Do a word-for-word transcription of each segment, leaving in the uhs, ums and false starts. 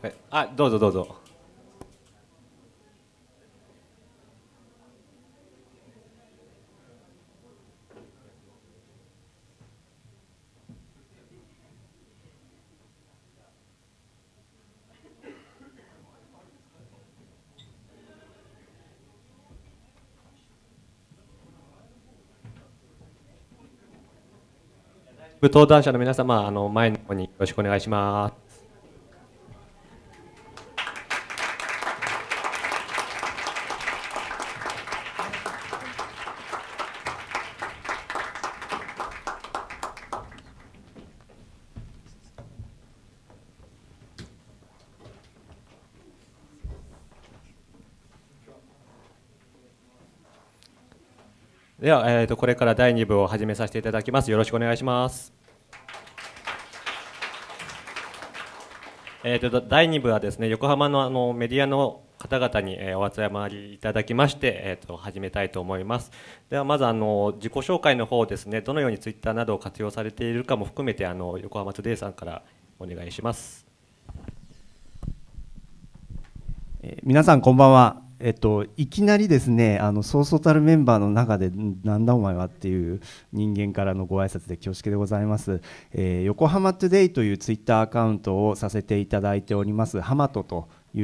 えあ、どうぞどうぞ。登壇者の皆様、あの前の方によろしくお願いします。では、えーと、これからだいに部を始めさせていただきます。よろしくお願いします。えーと、だいに部はですね、横浜のあのメディアの方々に、えー、お集まりいただきまして、えーと、始めたいと思います。ではまずあの自己紹介の方ですね、どのようにツイッターなどを活用されているかも含めてあの横浜トゥデイさんからお願いします。 えー、皆さんこんばんは。えっと、いきなりですね、あのそうそうたるメンバーの中でなんだお前はっていう人間からのご挨拶で恐縮でございます。えー、横浜トゥデイというツイッターアカウントをさせていただいておりますハマトという、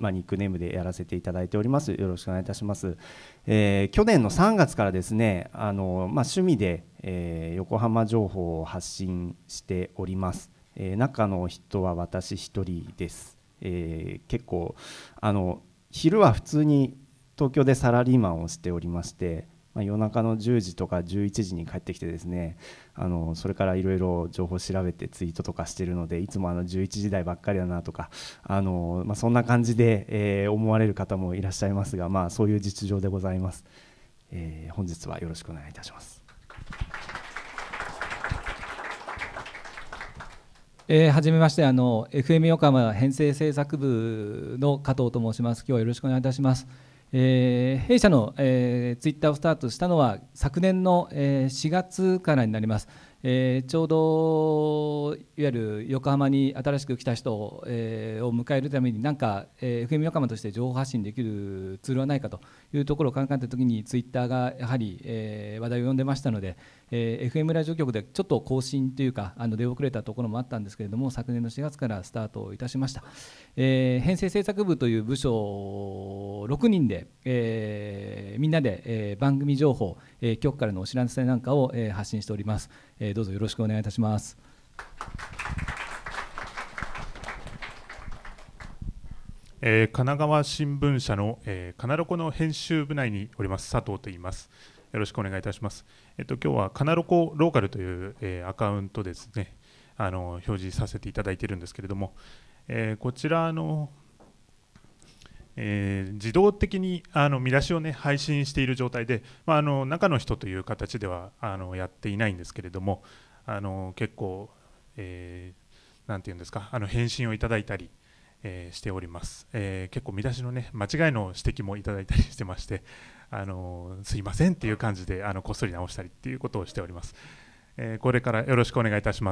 まあ、ニックネームでやらせていただいております。よろしくお願いいたします。えー、去年のさんがつからですね、あの、まあ、趣味で、えー、横浜情報を発信しております。えー、中の人は私一人です。えー、結構あの昼は普通に東京でサラリーマンをしておりまして、まあ、夜中のじゅうじとかじゅういちじに帰ってきてですね、あのそれからいろいろ情報を調べてツイートとかしているので、いつもあのじゅういちじ台ばっかりだなとか、あの、まあ、そんな感じで、えー、思われる方もいらっしゃいますが、まあ、そういう実情でございます。えー、本日はよろしくお願いいたします。 えー、はじめまして、あの エフエム 横浜編成制作部の加藤と申します。今日はよろしくお願いいたします。えー、弊社の、えー、ツイッターをスタートしたのは昨年の、えー、しがつからになります。えー、ちょうどいわゆる横浜に新しく来た人を、えー、を迎えるために何か、えー、エフエム 横浜として情報発信できるツールはないかというところを考えたときにツイッターがやはり、えー、話題を呼んでましたので、えー、エフエム ラジオ局でちょっと更新というかあの出遅れたところもあったんですけれども、昨年のしがつからスタートいたしました。えー、編成制作部という部署ろくにんで、えー、みんなで、えー、番組情報、えー、局からのお知らせなんかを、えー、発信しております。えー、どうぞよろしくお願いいたします。 えー、神奈川新聞社の、えー、かなろこの編集部内におります佐藤と言います。よろしくお願いいたします。えっと今日はかなろこローカルという、えー、アカウントですね、あの表示させていただいているんですけれども、えー、こちらの、えー、自動的にあの見出しをね配信している状態で、まあ、あの中の人という形ではあのやっていないんですけれども、あの結構、えー、なんていうんですか、あの返信をいただいたり、えー、しております。えー、結構見出しのね間違いの指摘もいただいたりしてまして、あのすいませんっていう感じであのこっそり直したりっていうことをしております。えー、これからよろしくお願いいたします。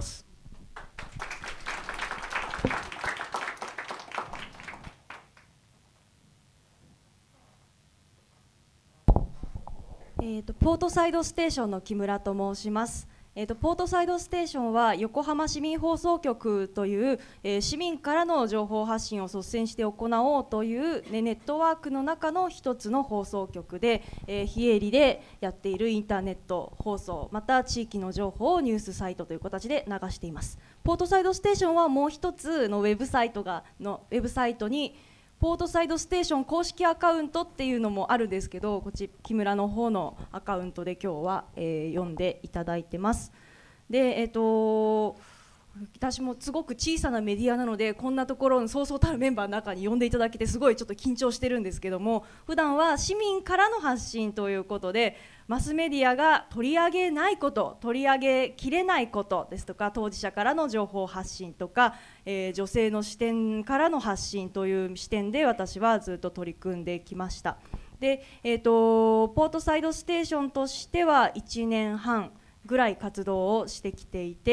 えーと、ポートサイドステーションの木村と申します。えーと、ポートサイドステーションは横浜市民放送局という、えー、市民からの情報発信を率先して行おうという、ね、ネットワークの中の一つの放送局で、えー、非営利でやっているインターネット放送、また地域の情報をニュースサイトという形で流しています。ポートサイドステーションはもう一つのウェブサイトがのウェブサイトにポートサイドステーション公式アカウントっていうのもあるんですけど、こっち木村の方のアカウントで今日は、えー、読んでいただいてます。で、えーと私もすごく小さなメディアなので、こんなところのそうそうたるメンバーの中に呼んでいただけてすごいちょっと緊張してるんですけども、普段は市民からの発信ということで、マスメディアが取り上げないこと、取り上げきれないことですとか、当事者からの情報発信とか、えー、女性の視点からの発信という視点で私はずっと取り組んできました。で、えーとポートサイドステーションとしてはいちねんはんぐらい活動をしてきていて、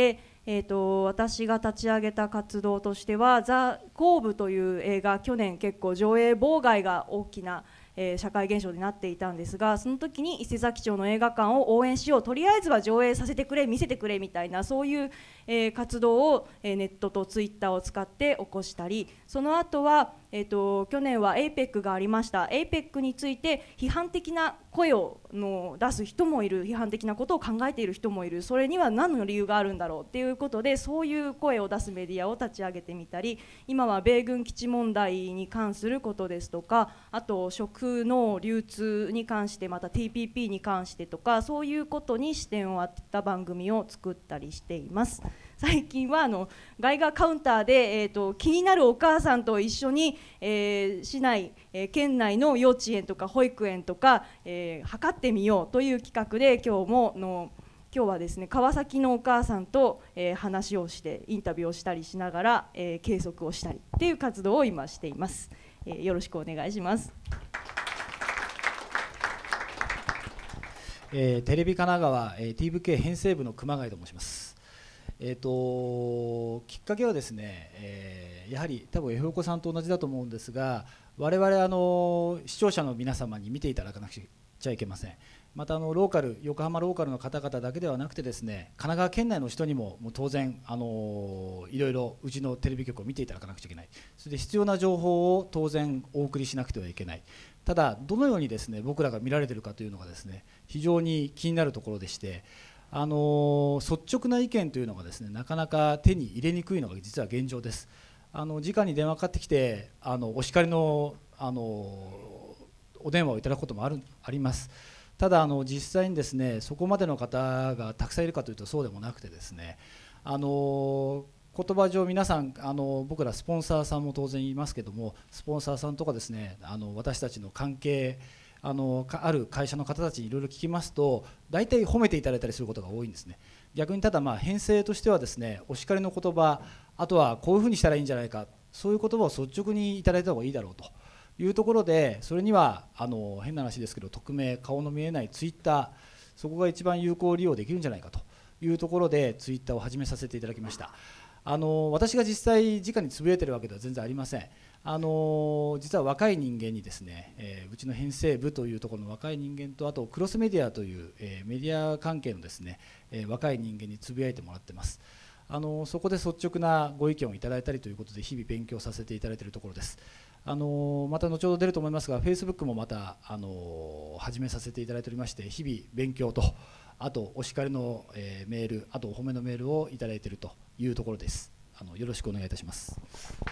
えー、と私が立ち上げた活動としては「ザ・コーブ」という映画、去年結構上映妨害が大きな、えー、社会現象になっていたんですが、その時に伊勢佐木町の映画館を応援しよう、とりあえずは上映させてくれ、見せてくれみたいな、そういう、えー、活動を、えー、ネットとツイッターを使って起こしたり、その後は、えー、と去年は エイペック がありました。 エイペック について批判的な声をの出す人もいる、批判的なことを考えている人もいる、それには何の理由があるんだろうっていうことで、そういう声を出すメディアを立ち上げてみたり、今は米軍基地問題に関することですとか、あと食の流通に関して、また ティーピーピー に関してとか、そういうことに視点を当てた番組を作ったりしています。最近はあのガイガーカウンターで、えー、と気になるお母さんと一緒に、えー、市内、えー、県内の幼稚園とか保育園とか、えー、測ってみようという企画で、今日もの今日はですね、川崎のお母さんと、えー、話をしてインタビューをしたりしながら、えー、計測をしたりっていう活動を今しています。えー、よろしくお願いします。 えー、テレビ神奈川、えー、ティーブイケー 編成部の熊谷と申します。えー、ときっかけはですね、えー、やはり多分エフオコさんと同じだと思うんですが、我々あの視聴者の皆様に見ていただかなくちゃいけません。またあのローカル、横浜ローカルの方々だけではなくてですね、神奈川県内の人にももう当然あのいろいろうちのテレビ局を見ていただかなくちゃいけない。それで必要な情報を当然お送りしなくてはいけない。ただどのようにですね僕らが見られているかというのがですね非常に気になるところでして、あの率直な意見というのがですねなかなか手に入れにくいのが実は現状です。あの直に電話かかってきてあのお叱りのあのお電話をいただくこともあるあります。ただあの実際にですねそこまでの方がたくさんいるかというとそうでもなくてですね、あの言葉上皆さんあの僕らスポンサーさんも当然いますけども、スポンサーさんとかですねあの私たちの関係あのある会社の方たちにいろいろ聞きますと大体褒めていただいたりすることが多いんですね。逆にただまあ編成としてはですねお叱りの言葉、あとはこういうふうにしたらいいんじゃないか、そういう言葉を率直にいただいた方がいいだろうというところで、それにはあの変な話ですけど匿名、顔の見えないツイッター、そこが一番有効利用できるんじゃないかというところでツイッターを始めさせていただきました。あの私が実際直につぶやいてるわけでは全然ありません。あの実は若い人間にですね、えー、うちの編成部というところの若い人間と、あとクロスメディアという、えー、メディア関係のですね、えー、若い人間につぶやいてもらってます。あのそこで率直なご意見をいただいたりということで日々勉強させていただいているところです。あのまた後ほど出ると思いますが Facebook もまたあの始めさせていただいておりまして、日々勉強とあとお叱りの、えー、メール、あとお褒めのメールをいただいているというところです。あのよろしくお願いいたします。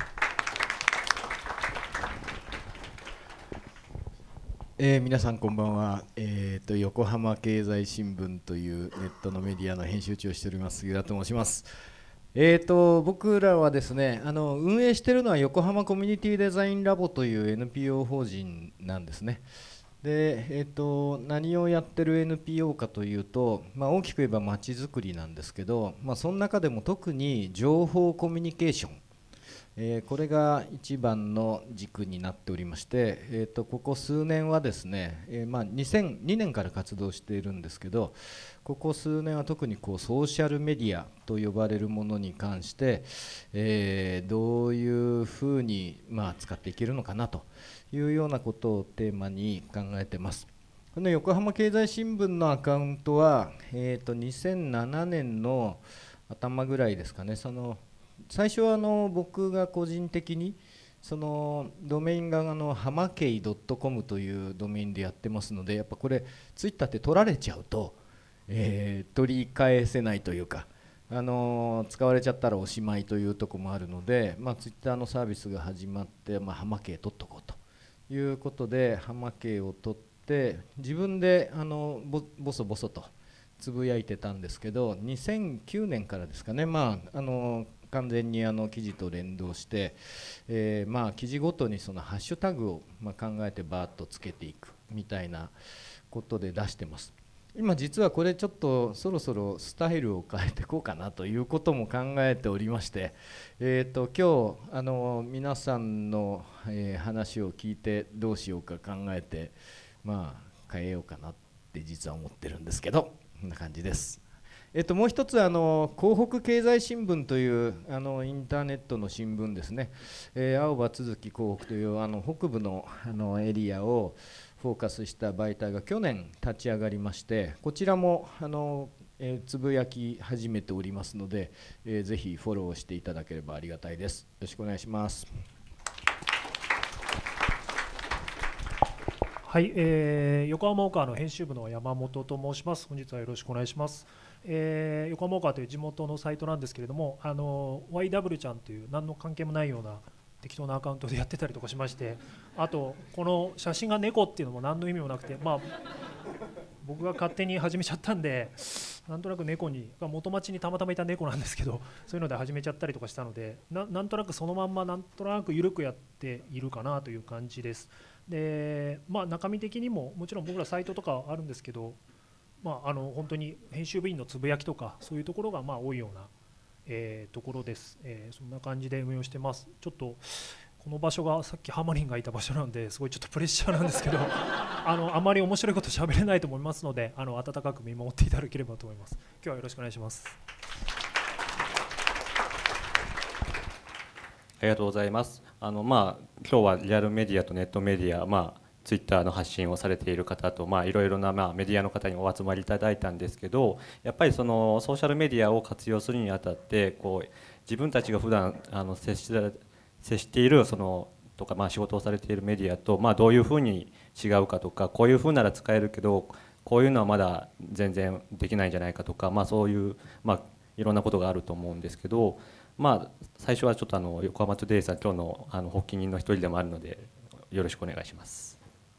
えー、皆さんこんばんは、えー、と横浜経済新聞というネットのメディアの編集長をしております杉田と申します。えー、と僕らはですねあの運営しているのは横浜コミュニティデザインラボという エヌピーオー 法人なんですね。で、えー、と何をやってる エヌピーオー かというと、まあ、大きく言えばまちづくりなんですけど、まあ、その中でも特に情報コミュニケーション、えー、これが一番の軸になっておりまして、えー、とここ数年はですね、えーまあ、にせんにねんから活動しているんですけど、ここ数年は特にこうソーシャルメディアと呼ばれるものに関して、えー、どういうふうに、まあ、使っていけるのかなというようなことをテーマに考えています。この横浜経済新聞のアカウントは、えー、とにせんななねんの頭ぐらいですかね、その最初はあの僕が個人的にそのドメインがあのハマケイ .com というドメインでやってますので、やっぱこれツイッターって取られちゃうと、えー、取り返せないというか、あのー、使われちゃったらおしまいというところもあるので、まあ、ツイッターのサービスが始まって、まあ、ハマケイ取っとこうということでハマケイを取って自分であのぼぼそぼそとつぶやいてたんですけど、にせんきゅうねんからですかね、まああのー完全にあの記事と連動して、えー、まあ記事ごとにそのハッシュタグをまあ考えてバーッとつけていくみたいなことで出してます。今実はこれちょっとそろそろスタイルを変えていこうかなということも考えておりまして、えー、と今日あの皆さんの、えー、話を聞いてどうしようか考えて、まあ変えようかなって実は思ってるんですけど、こんな感じです。 えっと、もう一つあの広北経済新聞というあのインターネットの新聞ですね、えー、青葉都築広北というあの北部の、あのエリアをフォーカスした媒体が去年立ち上がりまして、こちらもあの、えー、つぶやき始めておりますので、えー、ぜひフォローしていただければありがたいです。よろしくお願いします。 はい、えー、横浜大川の編集部の山本と申します。本日はよろしくお願いします。えー、横浜大川という地元のサイトなんですけれども、あの ワイダブリュー ちゃんという何の関係もないような適当なアカウントでやってたりとかしまして、あとこの写真が猫っていうのも何の意味もなくて、まあ僕が勝手に始めちゃったんで、なんとなく猫に元町にたまたまいた猫なんですけど、そういうので始めちゃったりとかしたので、 な, なんとなくそのまんまなんとなく緩くやっているかなという感じです。で、まあ、中身的にももちろん僕らサイトとかあるんですけど、まあ、あの本当に編集部員のつぶやきとかそういうところがまあ多いような、えー、ところです、えー、そんな感じで運用してます。ちょっとこの場所がさっきハマリンがいた場所なんですごいちょっとプレッシャーなんですけどあのあまり面白いこと喋れないと思いますので、あの温かく見守っていただければと思います。今日はよろしくお願いします。 ありがとうございます。あのまあ今日はリアルメディアとネットメディア、まあツイッターの発信をされている方と、まあいろいろなまあメディアの方にお集まりいただいたんですけど、やっぱりそのソーシャルメディアを活用するにあたって、こう自分たちが普段あの接し接しているそのとか、まあ仕事をされているメディアと、まあどういうふうに違うかとか、こういうふうなら使えるけどこういうのはまだ全然できないんじゃないかとか、まあそういうまあいろんなことがあると思うんですけど、まあ最初はちょっとあの横浜トゥデイさん、今日のあの発起人の一人でもあるのでよろしくお願いします。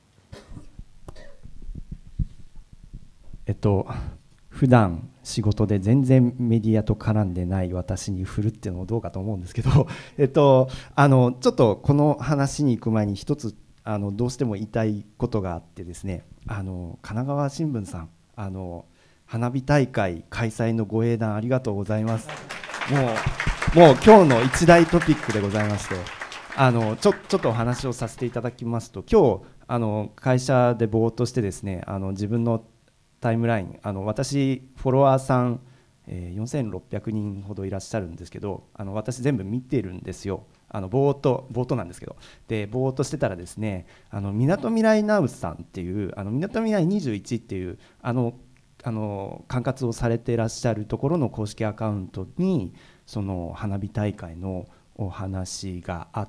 えっと普段仕事で全然メディアと絡んでない私に振るっていうのもどうかと思うんですけど、えっとあのちょっとこの話に行く前に一つあのどうしても言いたいことがあってですね、あの神奈川新聞さん、あの花火大会開催のご英断ありがとうございます。もうもう今日の一大トピックでございまして、あのちょちょっとお話をさせていただきますと、今日あの会社でぼーっとしてですね、あの自分のタイムライン、あの私フォロワーさん、えー、よんせんろっぴゃくにんほどいらっしゃるんですけど、あの私全部見てるんですよ。あのぼーっとぼーっとなんですけど、でぼーっとしてたらですね、あのみなとみらいナウさんっていうあのみなとみらいにじゅういちっていうあのあの管轄をされていらっしゃるところの公式アカウントにその花火大会のお話があって、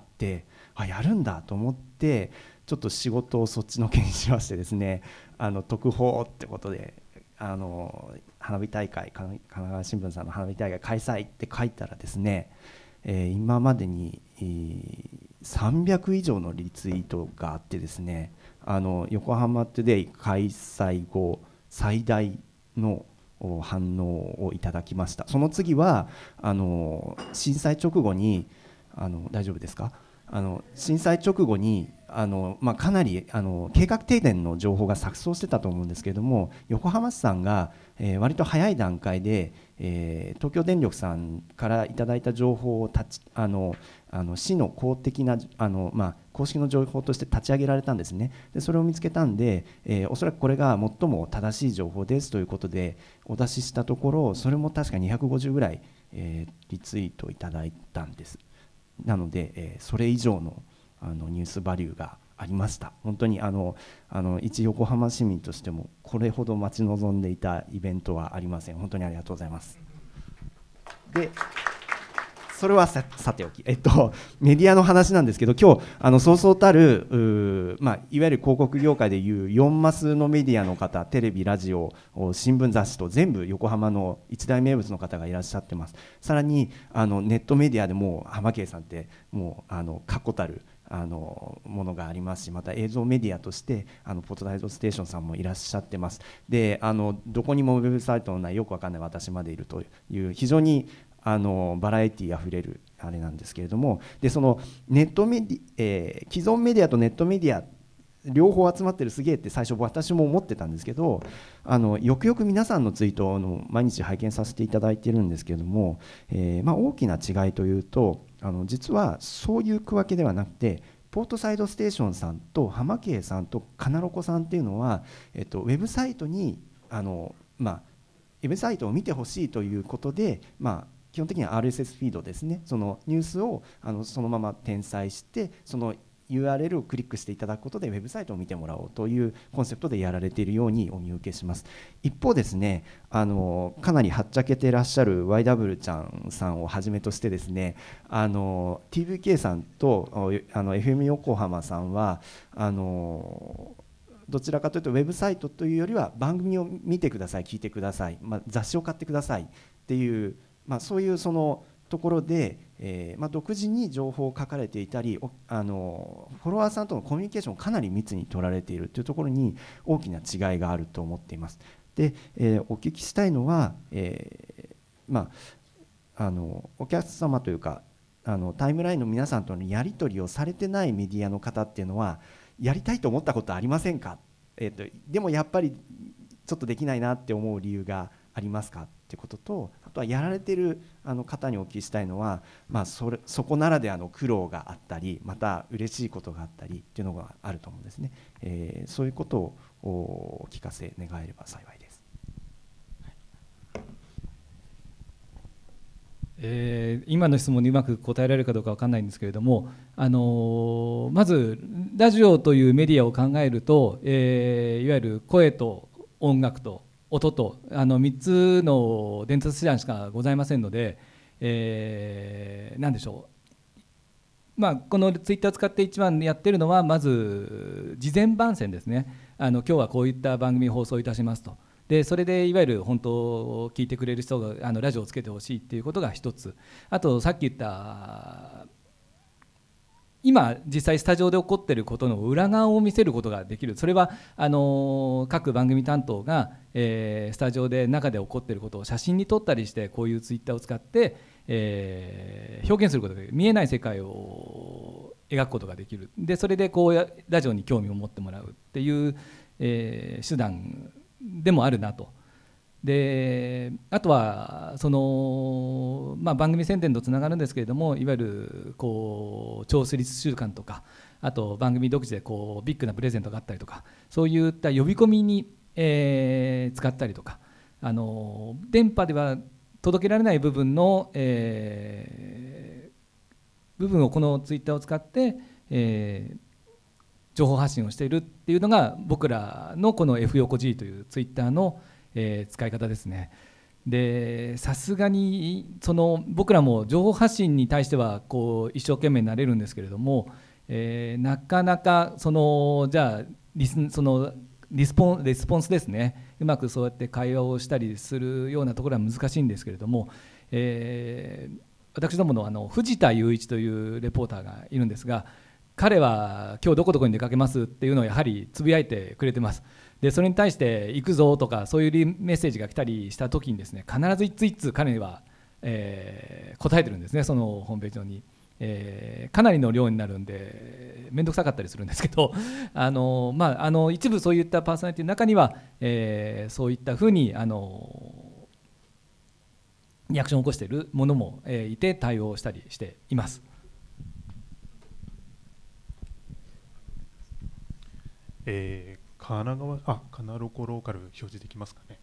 あやるんだと思ってちょっと仕事をそっちのけにしましてですね、あの特報ってことであの花火大会、神奈川新聞さんの花火大会開催って書いたらですね、えー、今までに、えー、さんびゃく以上のリツイートがあってですね、あの横浜トゥデイ開催後最大の反応をいただきました。その次はあの震災直後にあの大丈夫ですか、あの震災直後にあの、まあ、かなりあの計画停電の情報が錯綜してたと思うんですけれども、横浜市さんが、えー、割と早い段階で、えー、東京電力さんからいただいた情報を立ちあのあの市の公的なあの、まあ、公式の情報として立ち上げられたんですね。でそれを見つけたんで、えー、おそらくこれが最も正しい情報ですということでお出ししたところ、それも確かにひゃくごじゅうぐらい、えー、リツイートいただいたんです。なので、えー、それ以上の、あのニュースバリューがありました。本当にあのあの一横浜市民としてもこれほど待ち望んでいたイベントはありません。本当にありがとうございます。でそれは さ, さておき、えっと、メディアの話なんですけど、今日あのそうそうたる、まあ、いわゆる広告業界でいうよんマスのメディアの方、テレビ、ラジオ、新聞、雑誌と全部横浜の一大名物の方がいらっしゃってます。さらにあのネットメディアでも浜圭さんってもうあの確固たるあのものがありますし、また映像メディアとしてあのポートサイドステーションさんもいらっしゃってます。であのどこにもウェブサイトのないよくわかんない私までいるという非常にあのバラエティーあふれるあれなんですけれども、でそのネットメディ、えー、既存メディアとネットメディア両方集まってるすげえって最初私も思ってたんですけど、あのよくよく皆さんのツイートをの毎日拝見させていただいているんですけれども、えーまあ、大きな違いというと、あの実はそういう区分けではなくて、ポートサイドステーションさんと浜圭さんとかなろこさんっていうのは、えっと、ウェブサイトにあの、まあ、 ウェブサイトを見てほしいということで、まあ、基本的には アールエスエス フィードですね、そのニュースをあのそのまま転載して、その ユーアールエル をクリックしていただくことでウェブサイトを見てもらおうというコンセプトでやられているようにお見受けします。一方ですね、あのかなりはっちゃけてらっしゃる ワイダブリュー ちゃんさんをはじめとしてですね、あの ティーブイケー さんとあの エフエム 横浜さんはあのどちらかというとウェブサイトというよりは番組を見てください、聞いてください、まあ、雑誌を買ってくださいっていう、まあ、そういうそのところで、えーまあ、独自に情報を書かれていたり、あのフォロワーさんとのコミュニケーションをかなり密に取られているというところに大きな違いがあると思っています。で、えー、お聞きしたいのは、えーまあ、あのお客様というかあのタイムラインの皆さんとのやり取りをされてないメディアの方っていうのはやりたいと思ったことありませんか、えーと、でもやっぱりちょっとできないなって思う理由がありますかってことと、あとはやられているあの方にお聞きしたいのは、まあ、それそこならではの苦労があったり、また嬉しいことがあったりっていうのがあると思うんですね。えー、そういうことをお聞かせ願えれば幸いです。 えー、今の質問にうまく答えられるかどうか分かんないんですけれども、あのー、まずラジオというメディアを考えると、えー、いわゆる声と音楽と音とあのみっつの伝達手段しかございませんので、えー、何でしょう、まあ、このツイッターを使って一番やってるのはまず事前番宣ですね。あの今日はこういった番組放送いたしますと。でそれでいわゆる本当を聞いてくれる人があのラジオをつけてほしいっていうことが一つ。あとさっき言った今実際スタジオで起こっていることの裏側を見せることができる。それはあの各番組担当が、えー、スタジオで中で起こっていることを写真に撮ったりして、こういうツイッターを使って、えー、表現することができる。見えない世界を描くことができる。でそれでこうラジオに興味を持ってもらうっていう、えー、手段でもあるなと。であとはその、まあ、番組宣伝とつながるんですけれども、いわゆるこう聴取率週間とか、あと番組独自でこうビッグなプレゼントがあったりとか、そういった呼び込みに、えー、使ったりとか、あの電波では届けられない部分の、えー、部分をこのツイッターを使って、えー、情報発信をしているっていうのが僕らのこの F 横 G というツイッターのえー、使い方ですね。でさすがにその僕らも情報発信に対してはこう一生懸命になれるんですけれども、えー、なかなかそのじゃあリスそのリスポンレスポンスですね、うまくそうやって会話をしたりするようなところは難しいんですけれども、えー、私どものあの藤田雄一というレポーターがいるんですが、彼は今日どこどこに出かけますっていうのをやはりつぶやいてくれてます。でそれに対して行くぞとかそういうメッセージが来たりした時にですね、必ず一通一通彼には、えー、答えてるんですね、そのホームページ上に。えー、かなりの量になるんで面倒くさかったりするんですけどあの、まあ、あの一部そういったパーソナリティの中には、えー、そういったふうにあのリアクションを起こしているものも、えー、いて対応したりしています。 えー神奈川あカナロコローカル表示できますかね。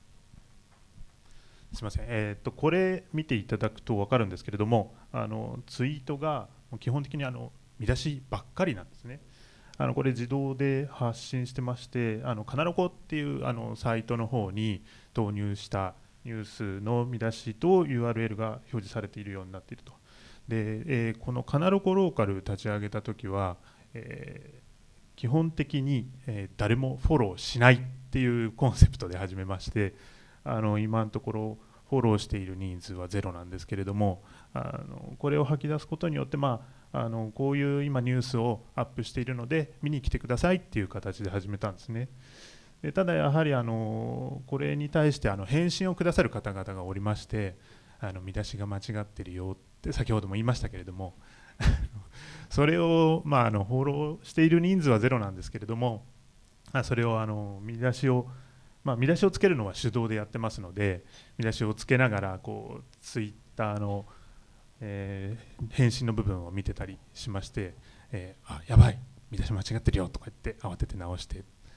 すみません、えー、とこれ見ていただくと分かるんですけれども、あのツイートが基本的にあの見出しばっかりなんですね。あのこれ自動で発信してまして、あのカナロコっていうあのサイトの方に導入したニュースの見出しと ユーアールエル が表示されているようになっていると。で、えー、このカナロコローカル立ち上げたときは、えー基本的に、えー、誰もフォローしないっていうコンセプトで始めまして、あの今のところフォローしている人数はゼロなんですけれども、あのこれを吐き出すことによって、まあ、あのこういう今ニュースをアップしているので見に来てくださいっていう形で始めたんですね。でただやはりあのこれに対してあの返信をくださる方々がおりまして、あの見出しが間違ってるよって先ほども言いましたけれどもそれを、まあ、あのフォローしている人数はゼロなんですけれども、それをあの見出しを、まあ、見出しをつけるのは手動でやってますので、見出しをつけながらこうツイッターの、えー、返信の部分を見てたりしまして、えー、あやばい見出し間違ってるよとか言って慌てて直して、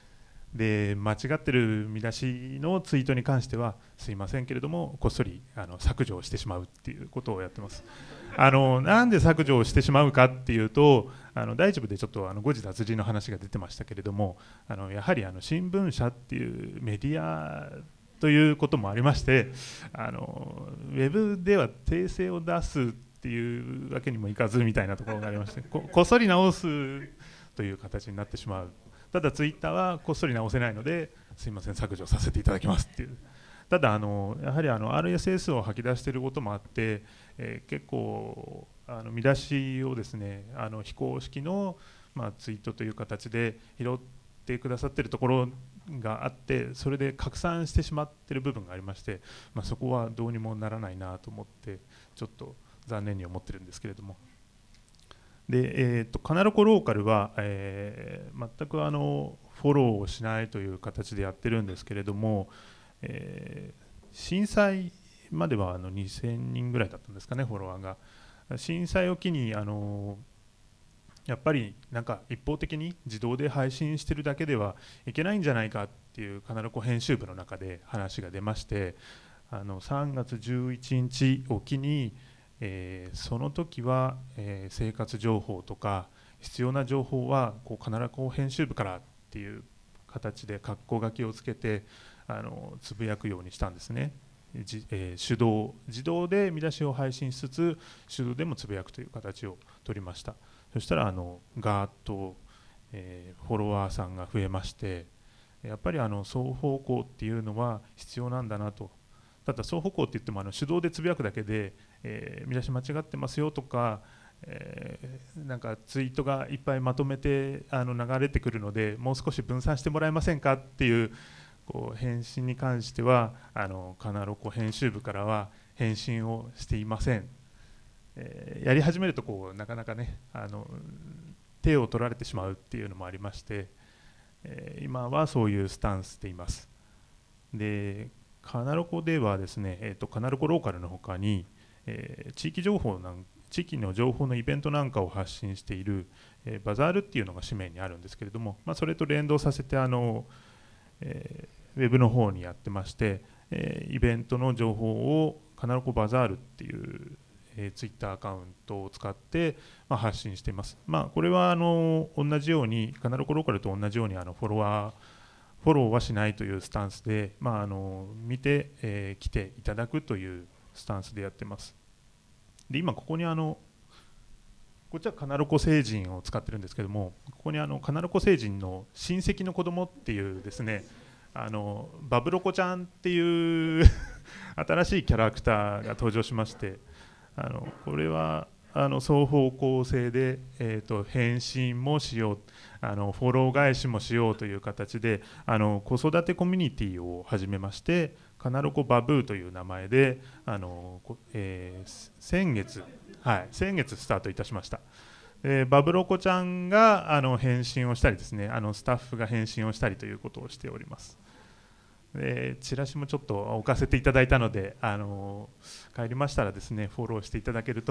で間違ってる見出しのツイートに関してはすいませんけれどもこっそりあの削除をしてしまうっていうことをやってます。あのなんで削除をしてしまうかっていうと、あの第一部でちょっとあの誤字脱字の話が出てましたけれども、あのやはりあの新聞社っていうメディアということもありまして、あのウェブでは訂正を出すっていうわけにもいかずみたいなところがありまして、 こ, こっそり直すという形になってしまう。ただツイッターはこっそり直せないのですいません削除させていただきますっていう。ただあのやはりあの アールエスエス を吐き出していることもあって、えー、結構あの見出しをですねあの非公式の、まあ、ツイートという形で拾ってくださっているところがあって、それで拡散してしまっている部分がありまして、まあ、そこはどうにもならないなと思ってちょっと残念に思ってるんですけれども。で、えー、とカナロコローカルは、えー、全くあのフォローをしないという形でやってるんですけれども、えー、震災まではあのにせんにんぐらいだったんですかね、フォロワーが。震災を機にあのやっぱりなんか一方的に自動で配信してるだけではいけないんじゃないかっていうカナロコ編集部の中で話が出まして、あのさんがつじゅういちにちを機にえー、その時は、えー、生活情報とか必要な情報はこうカナロコ編集部からっていう形で括弧書きをつけてあのつぶやくようにしたんですね。じ、えー、手動自動で見出しを配信しつつ手動でもつぶやくという形を取りました。そしたらあのガーッと、えー、フォロワーさんが増えまして、やっぱりあの双方向っていうのは必要なんだなと。ただ双方向って言ってもあの手動でつぶやくだけで、えー、見出し間違ってますよとか、えー、なんかツイートがいっぱいまとめてあの流れてくるのでもう少し分散してもらえませんかっていう、こう返信に関してはあのカナロコ編集部からは返信をしていません。えー、やり始めるとこうなかなかねあの手を取られてしまうっていうのもありまして、えー、今はそういうスタンスでいます。でカナロコではですね、えー、とカナロコローカルのほかに、えー、地域情報なん地域の情報のイベントなんかを発信している、えー、バザールっていうのが紙面にあるんですけれども、まあ、それと連動させてあの、えー、ウェブの方にやってまして、えー、イベントの情報をカナロコバザールっていう、えー、ツイッターアカウントを使って、まあ、発信しています。まあ、これはあの同じようにカナロコローカルと同じようにあのフォロワーフォローはしないというスタンスで、まあ、あの見て、えー、来ていただくというスタンスでやってます。で今ここにあのこっちはカナロコ星人を使ってるんですけども、ここにあのカナロコ星人の親戚の子供っていうですね、あのバブロコちゃんっていう新しいキャラクターが登場しまして、あのこれはあの双方向性で、えー、と返信もしよう、あのフォロー返しもしようという形であの子育てコミュニティを始めまして、カナロコバブーという名前であの、えー、先月、はい、先月スタートいたしました。えー、バブロコちゃんがあの返信をしたりですね、あのスタッフが返信をしたりということをしております。でチラシもちょっと置かせていただいたので、あの帰りましたらですねフォローしていただけると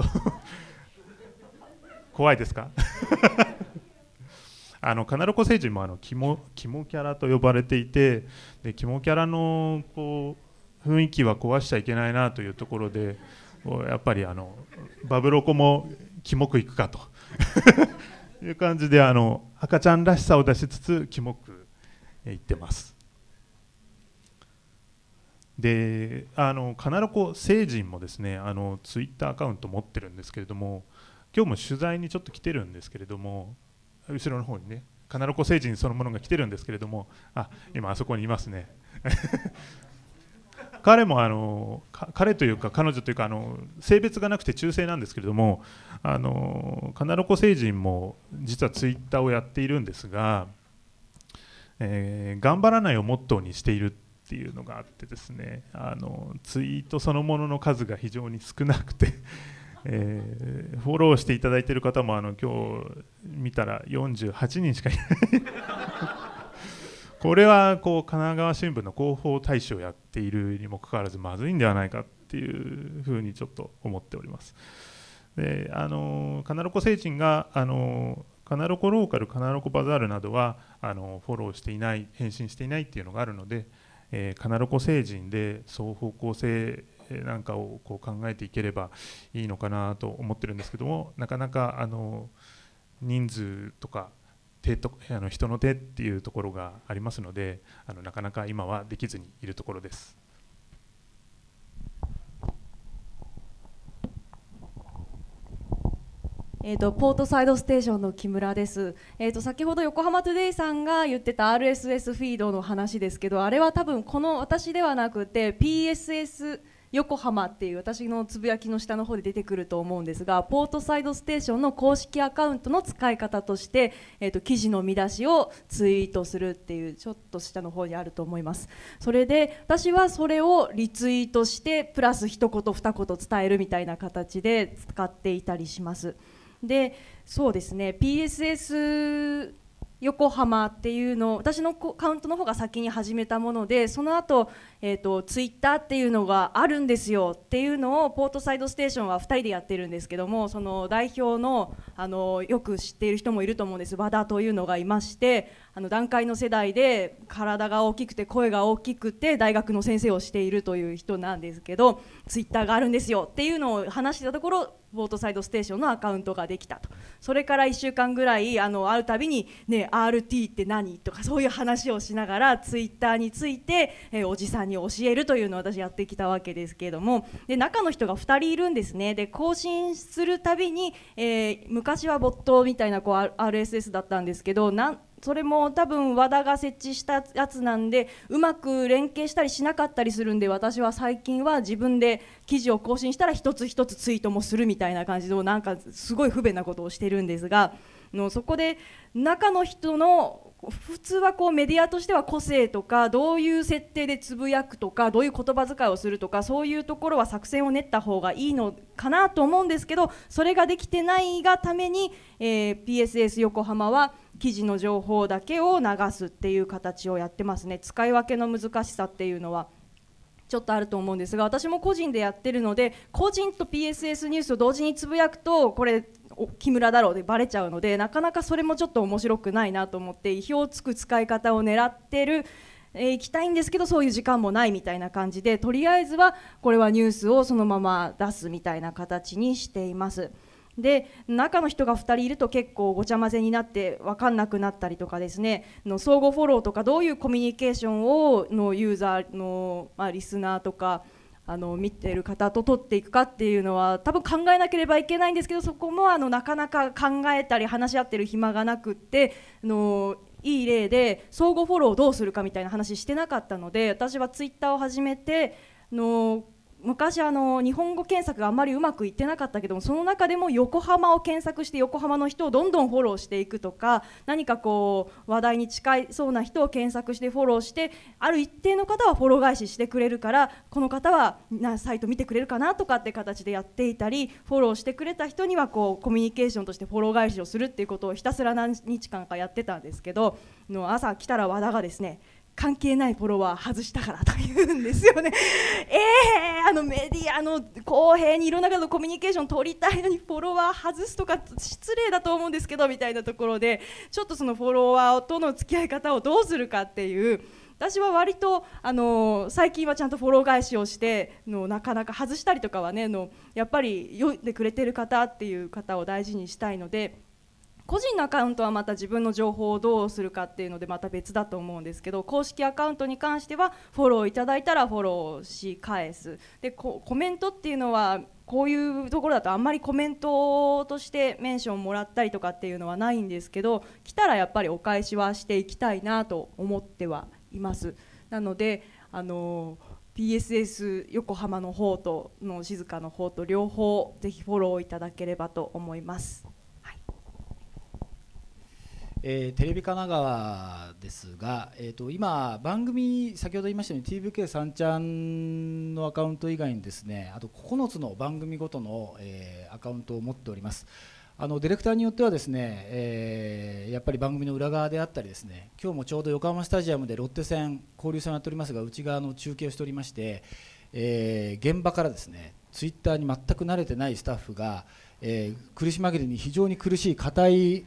怖いですかあのカナロコ星人もあの肝肝キャラと呼ばれていて、で肝キャラのこう雰囲気は壊しちゃいけないなというところで、やっぱりあのバブロコもキモくいくかという感じで、あの赤ちゃんらしさを出しつつキモくいってます。であのカナロコ星人もですねあのツイッターアカウント持ってるんですけれども、今日も取材にちょっと来てるんですけれども、後ろの方にねカナロコ星人そのものが来てるんですけれども、あ今あそこにいますね彼もあの彼というか彼女というかあの性別がなくて中性なんですけれども、あのカナロコ星人も実はツイッターをやっているんですが、えー、頑張らないをモットーにしているっていうのがあってですね、あのツイートそのものの数が非常に少なくてえー、フォローしていただいている方もあの今日見たらよんじゅうはちにんしかいないこれはこう神奈川新聞の広報大使をやっているにもかかわらずまずいんではないかっていうふうにちょっと思っております。であのカナロコ星人があのカナロコローカル、カナロコバザールなどはあのフォローしていない、返信していないっていうのがあるので、えー、カナロコ星人で双方向性なんかをこう考えていければいいのかなと思ってるんですけども、なかなかあの人数とか手とあの人の手っていうところがありますので、あのなかなか今はできずにいるところです。 えー、とポートサイドステーションの木村です、えー、と先ほど横浜トゥデイさんが言ってた アールエスエス フィードの話ですけど、あれは多分この私ではなくて ピーエスエス 横浜っていう私のつぶやきの下の方で出てくると思うんですが、ポートサイドステーションの公式アカウントの使い方として、えー、と記事の見出しをツイートするっていうちょっと下の方にあると思います。それで私はそれをリツイートしてプラス一言二言伝えるみたいな形で使っていたりします。でそうですね、 ピーエスエス 横浜っていうのを私のカウントの方が先に始めたもので、その後、えーと、ツイッターっていうのがあるんですよっていうのをポートサイドステーションはふたりでやってるんですけども、その代表 の, あのよく知っている人もいると思うんです。和田というのがいまして、あの団塊の世代で体が大きくて声が大きくて大学の先生をしているという人なんですけど、ツイッターがあるんですよっていうのを話してたところ、ポートサイドステーションのアカウントができたと。それからいっしゅうかんぐらいあの会うたびに、ね、アールティー って何とかそういう話をしながらツイッターについて、えー、おじさんに教えるというのを私やってきたわけですけれども、で中の人がふたりいるんですね。で更新するたびに、えー、昔はボットみたいなこう アールエスエス だったんですけど、なんそれも多分和田が設置したやつなんでうまく連携したりしなかったりするんで、私は最近は自分で記事を更新したら一つ一つツイートもするみたいな感じのなんかすごい不便なことをしてるんですが、のそこで中の人の普通はこうメディアとしては個性とかどういう設定でつぶやくとかどういう言葉遣いをするとかそういうところは作戦を練った方がいいのかなと思うんですけど、それができてないがために、えー、ピーエスエス 横浜は記事の情報だけを流すっていう形をやってますね。使い分けの難しさっていうのはちょっとあると思うんですが、私も個人でやってるので個人と ピーエスエス ニュースを同時につぶやくとこれ木村だろうでバレちゃうので、なかなかそれもちょっと面白くないなと思って意表をつく使い方を狙ってるえー、行きたいんですけどそういう時間もないみたいな感じで、とりあえずはこれはニュースをそのまま出すみたいな形にしています。で中の人がふたりいると結構ごちゃ混ぜになって分かんなくなったりとかですね、の相互フォローとかどういうコミュニケーションをのユーザーの、まあ、リスナーとかあの見ている方と取っていくかっていうのは多分考えなければいけないんですけど、そこもあのなかなか考えたり話し合ってる暇がなくって、あのいい例で相互フォローをどうするかみたいな話してなかったので、私はツイッターを始めての昔あの日本語検索があんまりうまくいってなかったけども、その中でも横浜を検索して横浜の人をどんどんフォローしていくとか、何かこう話題に近いそうな人を検索してフォローして、ある一定の方はフォロー返ししてくれるからこの方はサイト見てくれるかなとかって形でやっていたり、フォローしてくれた人にはこうコミュニケーションとしてフォロー返しをするっていうことをひたすら何日間かやってたんですけど、の朝来たら和田がですね、関係ないフォロワー外したからと言うんですよね。えー、あのメディアの公平にいろんな方とコミュニケーション取りたいのにフォロワー外すとか失礼だと思うんですけどみたいなところで、ちょっとそのフォロワーとの付き合い方をどうするかっていう、私は割とあの最近はちゃんとフォロー返しをしてのなかなか外したりとかはねのやっぱり読んでくれてる方っていう方を大事にしたいので、個人のアカウントはまた自分の情報をどうするかっていうのでまた別だと思うんですけど、公式アカウントに関してはフォローいただいたらフォローし返す。でコメントっていうのはこういうところだとあんまりコメントとしてメンションもらったりとかっていうのはないんですけど、来たらやっぱりお返しはしていきたいなと思ってはいます。なのであの ピーエスエス 横浜の方との静かの方と両方ぜひフォローいただければと思います。 えー、テレビ神奈川ですが、えー、と今番組先ほど言いましたように ティーブイケーさん ちゃんのアカウント以外にですね、あとここのつの番組ごとの、えー、アカウントを持っております。あのディレクターによってはですね、えー、やっぱり番組の裏側であったりですね、今日もちょうど横浜スタジアムでロッテ戦交流戦をやっておりますが、内側の中継をしておりまして、えー、現場からですねツイッターに全く慣れてないスタッフが、えー、苦し紛れに非常に苦しい硬い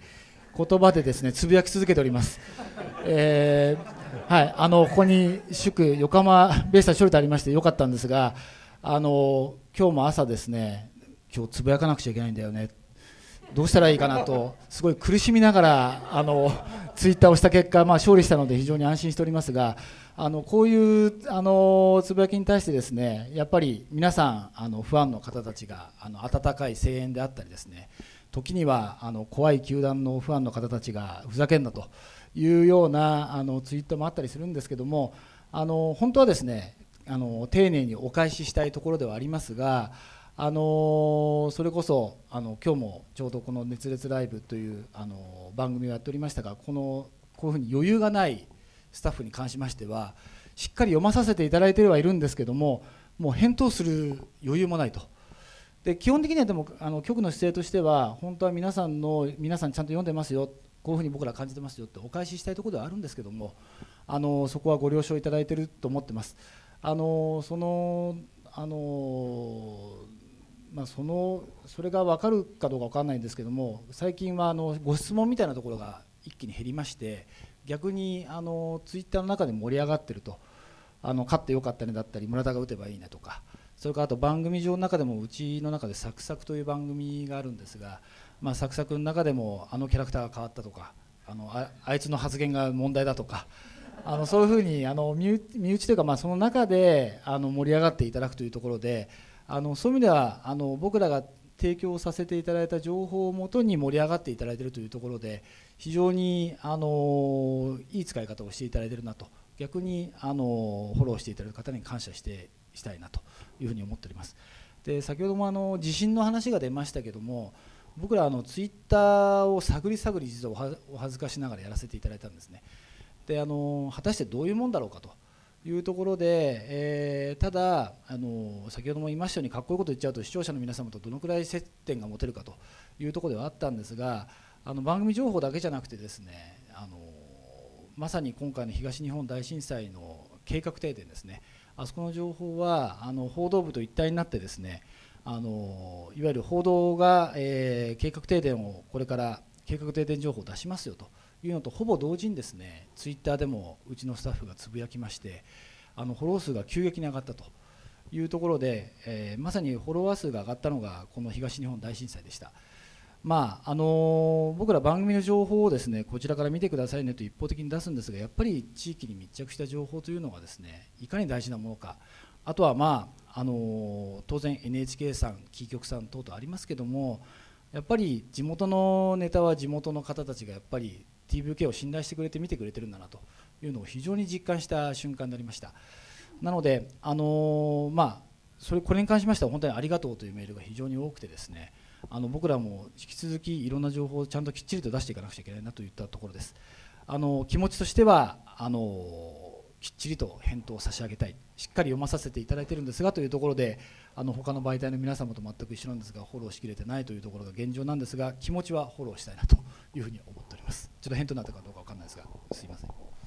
言葉でですねつぶやき続けております。えーはい、あのここに祝横浜ベイスターズ勝利とありましてよかったんですが、あの今日も朝ですね、今日つぶやかなくちゃいけないんだよね、どうしたらいいかなとすごい苦しみながらあのツイッターをした結果、まあ、勝利したので非常に安心しておりますが、あのこういうあのつぶやきに対してですね、やっぱり皆さんあのファンの方たちがあの温かい声援であったりですね、時にはあの怖い球団のファンの方たちがふざけんなというようなあのツイートもあったりするんですけども、あの本当はですねあの丁寧にお返ししたいところではありますが、あのそれこそあの今日もちょうどこの熱烈ライブというあの番組をやっておりましたが、このこういうふうに余裕がないスタッフに関しましてはしっかり読まさせていただいてはいるんですけども、もう返答する余裕もないと。で基本的にはでもあの局の姿勢としては本当は皆さんの皆さんちゃんと読んでますよ、こういうふうに僕ら感じてますよってお返ししたいところではあるんですけども、あのそこはご了承いただいていると思ってます。あのそのあのまあ、そのそれが分かるかどうか分からないんですけども、最近はあのご質問みたいなところが一気に減りまして、逆にあのツイッターの中で盛り上がってると、あの勝ってよかったねだったり村田が打てばいいねとか、それからあと番組上の中でもうちの中でサクサクという番組があるんですが、まあ、サクサクの中でもあのキャラクターが変わったとか、あの あ, あいつの発言が問題だとか、あのそういうふうにあの身内身内というか、まあその中であの盛り上がっていただくというところで、あのそういう意味ではあの僕らが提供させていただいた情報をもとに盛り上がっていただいているというところで、非常にあのいい使い方をしていただいているなと、逆にあのフォローしていただく方に感謝してしたいなというふうに思っております。で先ほどもあの地震の話が出ましたけども、僕らあのツイッターを探り探り実はお恥ずかしながらやらせていただいたんですね。であの果たしてどういうもんだろうかというところで、えー、ただあの先ほども言いましたようにかっこいいこと言っちゃうと視聴者の皆様とどのくらい接点が持てるかというところではあったんですが、あの番組情報だけじゃなくてですね、あのまさに今回の東日本大震災の計画停電ですね、あそこの情報はあの報道部と一体になってですね、あのいわゆる報道が、えー、計画停電をこれから計画停電情報を出しますよというのとほぼ同時にですね、ツイッターでもうちのスタッフがつぶやきまして、あのフォロー数が急激に上がったというところで、えー、まさにフォロワー数が上がったのがこの東日本大震災でした。まああのー、僕ら番組の情報をですねこちらから見てくださいねと一方的に出すんですが、やっぱり地域に密着した情報というのがですねいかに大事なものか、あとはまあ、あのー、当然 エヌエイチケー さん、キー局さん等々ありますけども、やっぱり地元のネタは地元の方たちがやっぱり ティーブイケー を信頼してくれて見てくれてるんだなというのを非常に実感した瞬間になりました。なので、あのー、まあそれこれに関しましては本当にありがとうというメールが非常に多くてですね、あの僕らも引き続きいろんな情報をちゃんときっちりと出していかなくちゃいけないなといったところです。あの気持ちとしてはあのきっちりと返答を差し上げたい、しっかり読まさせていただいているんですがというところで、あの他の媒体の皆様と全く一緒なんですがフォローしきれてないというところが現状なんですが、気持ちはフォローしたいなというふうに思っております。ちょっと返答になったかどうか分かんないですがすいません。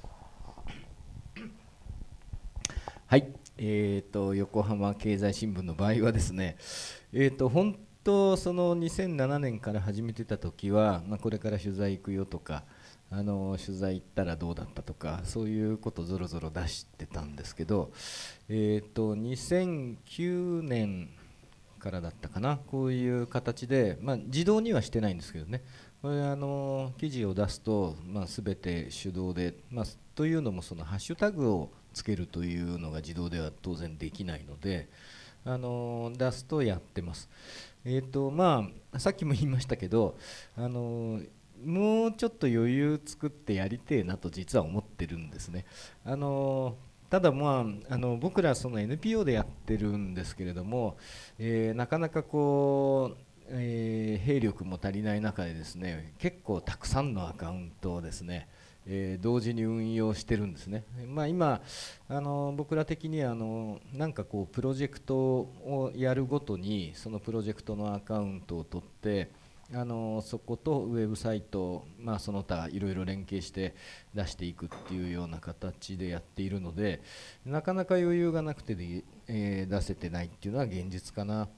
はい、えー、と横浜経済新聞の場合はですね、えー、と本当そのにせんななねんから始めてた時は、まあ、これから取材行くよとか、あの取材行ったらどうだったとか、そういうことをぞろぞろ出してたんですけど、えー、とにせんきゅうねんからだったかな、こういう形で、まあ、自動にはしてないんですけどね、これあの記事を出すと、まあ、全て手動で、まあ、というのもそのハッシュタグをつけるというのが自動では当然できないので、あの出すとやってます。えーとまあ、さっきも言いましたけど、あのもうちょっと余裕作ってやりてえなと実は思ってるんですね。あのただ、まあ、あの僕らその エヌピーオー でやってるんですけれども、えー、なかなかこう、えー、兵力も足りない中でですね、結構たくさんのアカウントをですね、えー、同時に運用してるんですね。まあ、今あの僕ら的にはあのなんかこうプロジェクトをやるごとにそのプロジェクトのアカウントを取って、あのそことウェブサイト、まあ、その他いろいろ連携して出していくっていうような形でやっているので、なかなか余裕がなくてで、えー、出せてないっていうのは現実かな。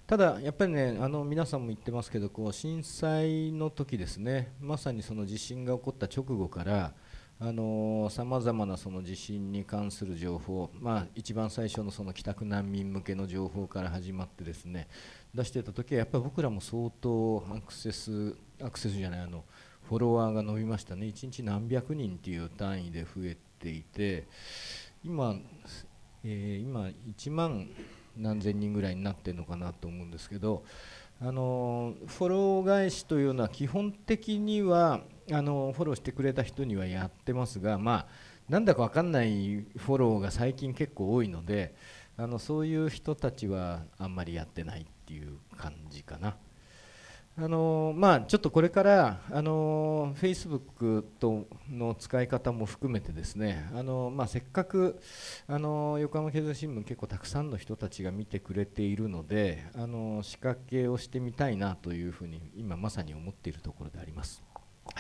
ただやっぱりね、あの皆さんも言ってますけど、こう震災の時ですね、まさにその地震が起こった直後からさまざまなその地震に関する情報、まあ、一番最初のその帰宅難民向けの情報から始まってですね、出してた時はやっぱり僕らも相当アクセスアクセスじゃないあのフォロワーが伸びましたね。いちにち何百人っていう単位で増えていて、今、えー、今いちまん何千人ぐらいになってるのかなと思うんですけど、あのフォロー返しというのは基本的にはあのフォローしてくれた人にはやってますが、まあ、なんだか分かんないフォローが最近結構多いので、あのそういう人たちはあんまりやってないっていう感じかな。あのまあ、ちょっとこれからあの Facebook との使い方も含めてですね、あの、まあ、せっかくあの横浜経済新聞結構たくさんの人たちが見てくれているので、あの仕掛けをしてみたいなというふうに今まさに思っているところであります。はい、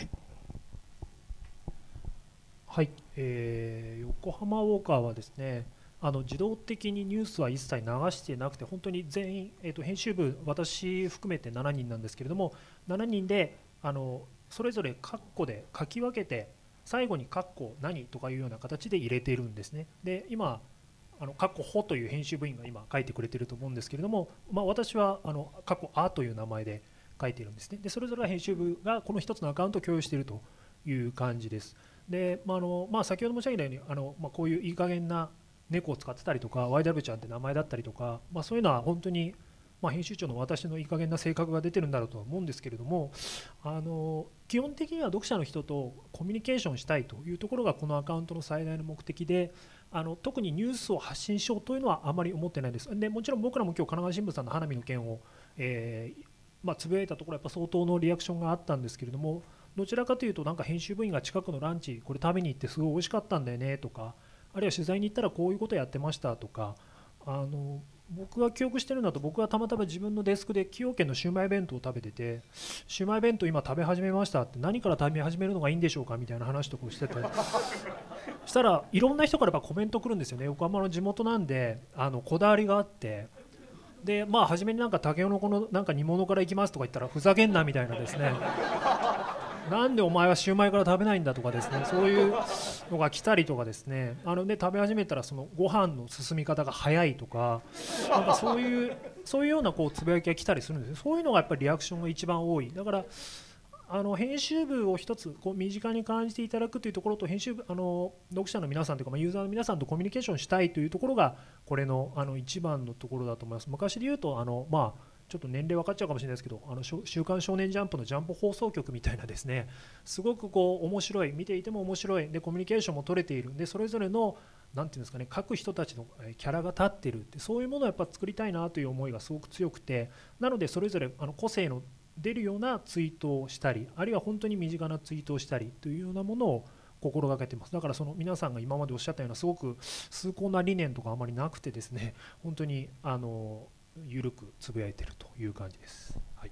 はいえー、横浜ウォーカーはですね、あの自動的にニュースは一切流してなくて、本当に全員、えー、と編集部、私含めてしちにんなんですけれども、しちにんであのそれぞれカッコで書き分けて、最後にカッコ何とかいうような形で入れているんですね。で今あのカッコホという編集部員が今書いてくれていると思うんですけれども、まあ、私はあのカッコアという名前で書いているんですね。でそれぞれ編集部がこの一つのアカウントを共有しているという感じです。で、まああのまあ、先ほど申し上げたようにあの、まあ、こういういい加減な猫を使ってたりとか ワイダブリュー ちゃんって名前だったりとか、まあ、そういうのは本当に、まあ、編集長の私のいい加減な性格が出てるんだろうとは思うんですけれども、あの基本的には読者の人とコミュニケーションしたいというところがこのアカウントの最大の目的で、あの特にニュースを発信しようというのはあまり思ってないです。でもちろん僕らも今日神奈川新聞さんの花火の件を、えーまあ、つぶやいたところやっぱ相当のリアクションがあったんですけれども、どちらかというとなんか編集部員が近くのランチこれ食べに行ってすごい美味しかったんだよねとか、あるいは取材に行ったらこういうことやってましたとか、あの僕が記憶してるんだと、僕はたまたま自分のデスクで崎陽軒のシウマイ弁当を食べてて、シウマイ弁当今食べ始めましたって、何から食べ始めるのがいいんでしょうかみたいな話とかをしててそしたらいろんな人からやっぱコメント来るんですよね。横浜の地元なんであのこだわりがあって、でまあ初めになんか竹雄のこのなんか煮物から行きますとか言ったらふざけんなみたいなですねなんでお前はシューマイから食べないんだとかですね、そういうのが来たりとかですね、あので食べ始めたらそのご飯の進み方が早いとか、なんかそういうそういうようなこうつぶやきが来たりするんですよ。そういうのがやっぱりリアクションが一番多い。だからあの編集部を一つこう身近に感じていただくというところと、編集部あの読者の皆さんというか、まあユーザーの皆さんとコミュニケーションしたいというところがこれのあの一番のところだと思います。昔で言うとあのまあちょっと年齢分かっちゃうかもしれないですけど、あの週刊少年ジャンプのジャンプ放送局みたいなですね、すごくこう面白い、見ていても面白いでコミュニケーションも取れているで、それぞれのなんていうんですかね、各人たちのキャラが立っているって、そういうものをやっぱ作りたいなという思いがすごく強くて、なのでそれぞれあの個性の出るようなツイートをしたり、あるいは本当に身近なツイートをしたりというようなものを心がけています。だからその皆さんが今までおっしゃったようなすごく崇高な理念とかあまりなくてですね、本当にあの緩くつぶやいているという感じです。はい、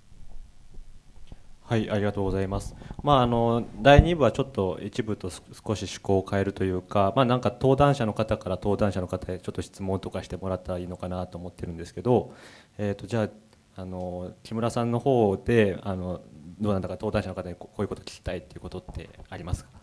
はい、ありがとうございます。まああのだいに部はちょっと一部と少し趣向を変えるというか、まあなんか登壇者の方から登壇者の方へちょっと質問とかしてもらったらいいのかなと思ってるんですけど、えっとじゃああの木村さんの方であのどうなんだか登壇者の方にこういうこと聞きたいっていうことってありますか？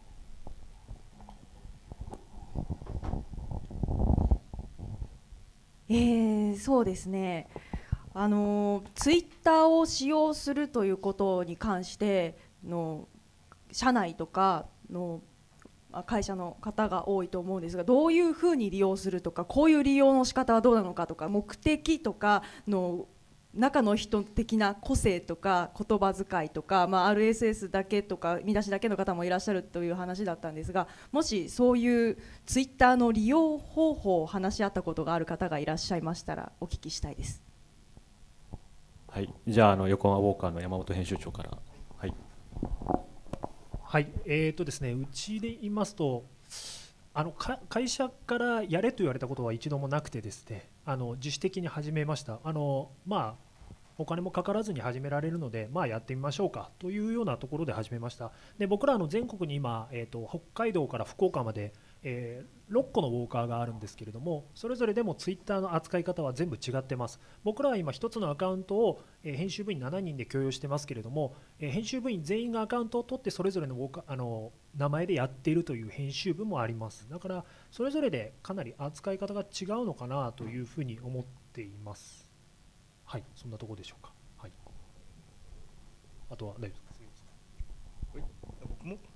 えー、そうですね、あのツイッターを使用するということに関しての社内とかの会社の方が多いと思うんですが、どういうふうに利用するとか、こういう利用の仕方はどうなのかとか、目的とかの中の人的な個性とか言葉遣いとか、まあ、アールエスエス だけとか見出しだけの方もいらっしゃるという話だったんですが、もしそういうツイッターの利用方法を話し合ったことがある方がいらっしゃいましたらお聞きしたいです。 はい、じゃあ、あの横浜ウォーカーの山本編集長から。はい、 はい、えーとですね、うちで言いますと、あのか会社からやれと言われたことは一度もなくてですね、あの自主的に始めました。あのまあお金もかからずに始められるので、まあ、やってみましょうかというようなところで始めました。で僕らの全国に今、えーと北海道から福岡まで、 えーろっこのウォーカーがあるんですけれども、それぞれでもツイッターの扱い方は全部違ってます。僕らは今ひとつのアカウントを、えー編集部員しちにんで共有してますけれども、えー編集部員全員がアカウントを取ってそれぞれのウォーカーあの名前でやっているという編集部もあります。だからそれぞれでかなり扱い方が違うのかなというふうに思っています。はい、そんなところでしょうか。はい、あとは大丈夫ですか。 僕も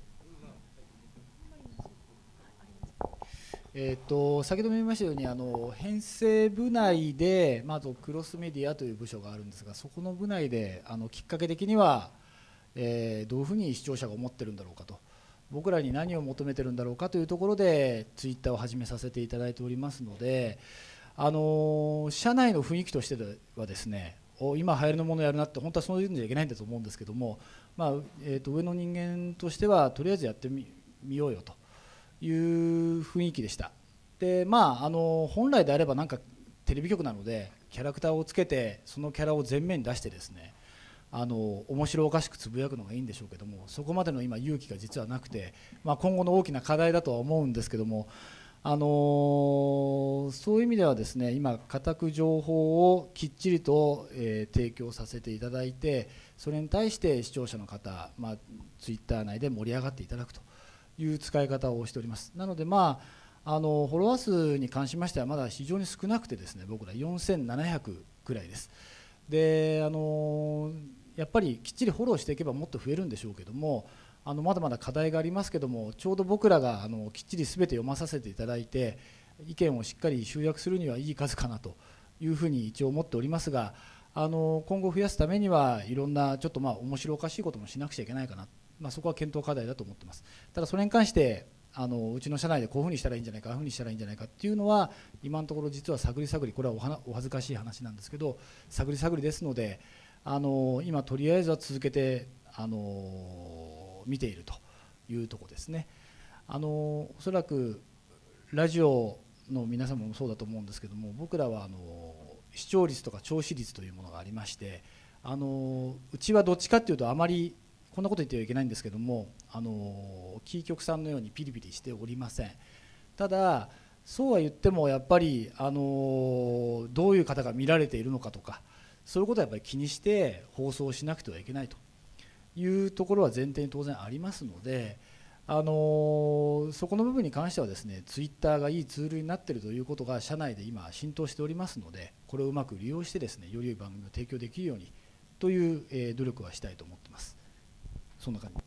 えー、と先ほども言いましたようにあの編成部内で、まずクロスメディアという部署があるんですが、そこの部内であのきっかけ的には、えー、どういうふうに視聴者が思ってるんだろうかと、僕らに何を求めてるんだろうかというところでツイッターを始めさせていただいておりますので、あの社内の雰囲気としてはですね、お今流行りのものをやるなって本当はそういうんじゃいけないんだと思うんですけども、まあえー、と上の人間としてはとりあえずやってみ、みようよという雰囲気でした。でまああの本来であればなんかテレビ局なのでキャラクターをつけてそのキャラを前面に出してですね、あの面白おかしくつぶやくのがいいんでしょうけども、そこまでの今勇気が実はなくて、まあ、今後の大きな課題だとは思うんですけども、あのそういう意味ではですね、今固く情報をきっちりと、えー、提供させていただいて、それに対して視聴者の方、まあ、ツイッター内で盛り上がっていただくという使い方をしております。なので、まあ、あのフォロワー数に関しましてはまだ非常に少なくてですね、僕らよんせんななひゃくくらいです。であのやっぱりきっちりフォローしていけばもっと増えるんでしょうけども、あのまだまだ課題がありますけども、ちょうど僕らがあのきっちり全て読まさせていただいて意見をしっかり集約するにはいい数かなというふうに一応思っておりますが、あの今後増やすためにはいろんなちょっとまあ面白おかしいこともしなくちゃいけないかな、まあ、そこは検討課題だと思ってます。ただそれに関してあのうちの社内でこういうふうにしたらいいんじゃないか、ああいうふうにしたらいいんじゃないかっていうのは今のところ実は探り探り、これは お, はお恥ずかしい話なんですけど探り探りですので、あの今とりあえずは続けてあの見ているというところですね。あのおそらくラジオの皆様もそうだと思うんですけども、僕らはあの視聴率とか聴取率というものがありまして、あのうちはどっちかっていうとあまりこんなこと言ってはいけないんですけども、あのキー局さんのようにピリピリしておりません。ただそうは言ってもやっぱりあのどういう方が見られているのかとか、そういうことはやっぱり気にして放送しなくてはいけないというところは前提に当然ありますので、あのそこの部分に関してはですね、ツイッターがいいツールになっているということが社内で今浸透しておりますので、これをうまく利用してですね、より良い番組を提供できるようにという、えー、努力はしたいと思っています。そんな感じ。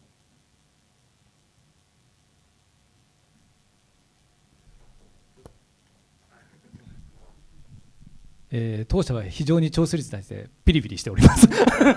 えー、当社は非常に聴取率に対してピリピリしております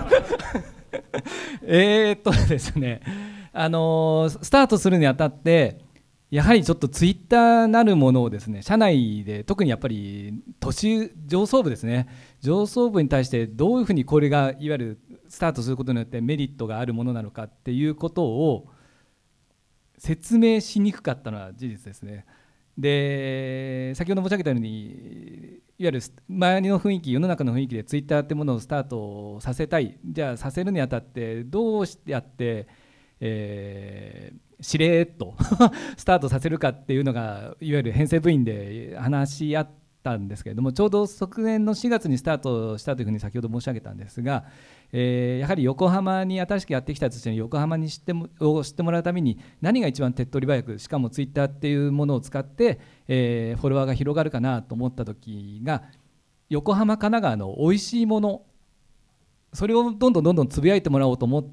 えっとですね、あのー、スタートするにあたってやはりちょっとツイッターなるものをですね、社内で特にやっぱり年上層部ですね、上層部に対してどういうふうにこれがいわゆるスタートすることによってメリットがあるものなのかっていうことを説明しにくかったのは事実ですね。で先ほど申し上げたように、いわゆる周りの雰囲気、世の中の雰囲気でツイッターってものをスタートさせたい、じゃあさせるにあたってどうやって、えー、しれーっとスタートさせるかっていうのがいわゆる編成部員で話し合ったんですけれども、ちょうど昨年のしがつにスタートしたというふうに先ほど申し上げたんですが、えー、やはり横浜に新しくやってきたとして横浜に知ってもを知ってもらうために何が一番手っ取り早く、しかもツイッターっていうものを使って、えー、フォロワーが広がるかなと思った時が、横浜神奈川の美味しいもの、それをどんどんどんどんつぶやいてもらおうと思って、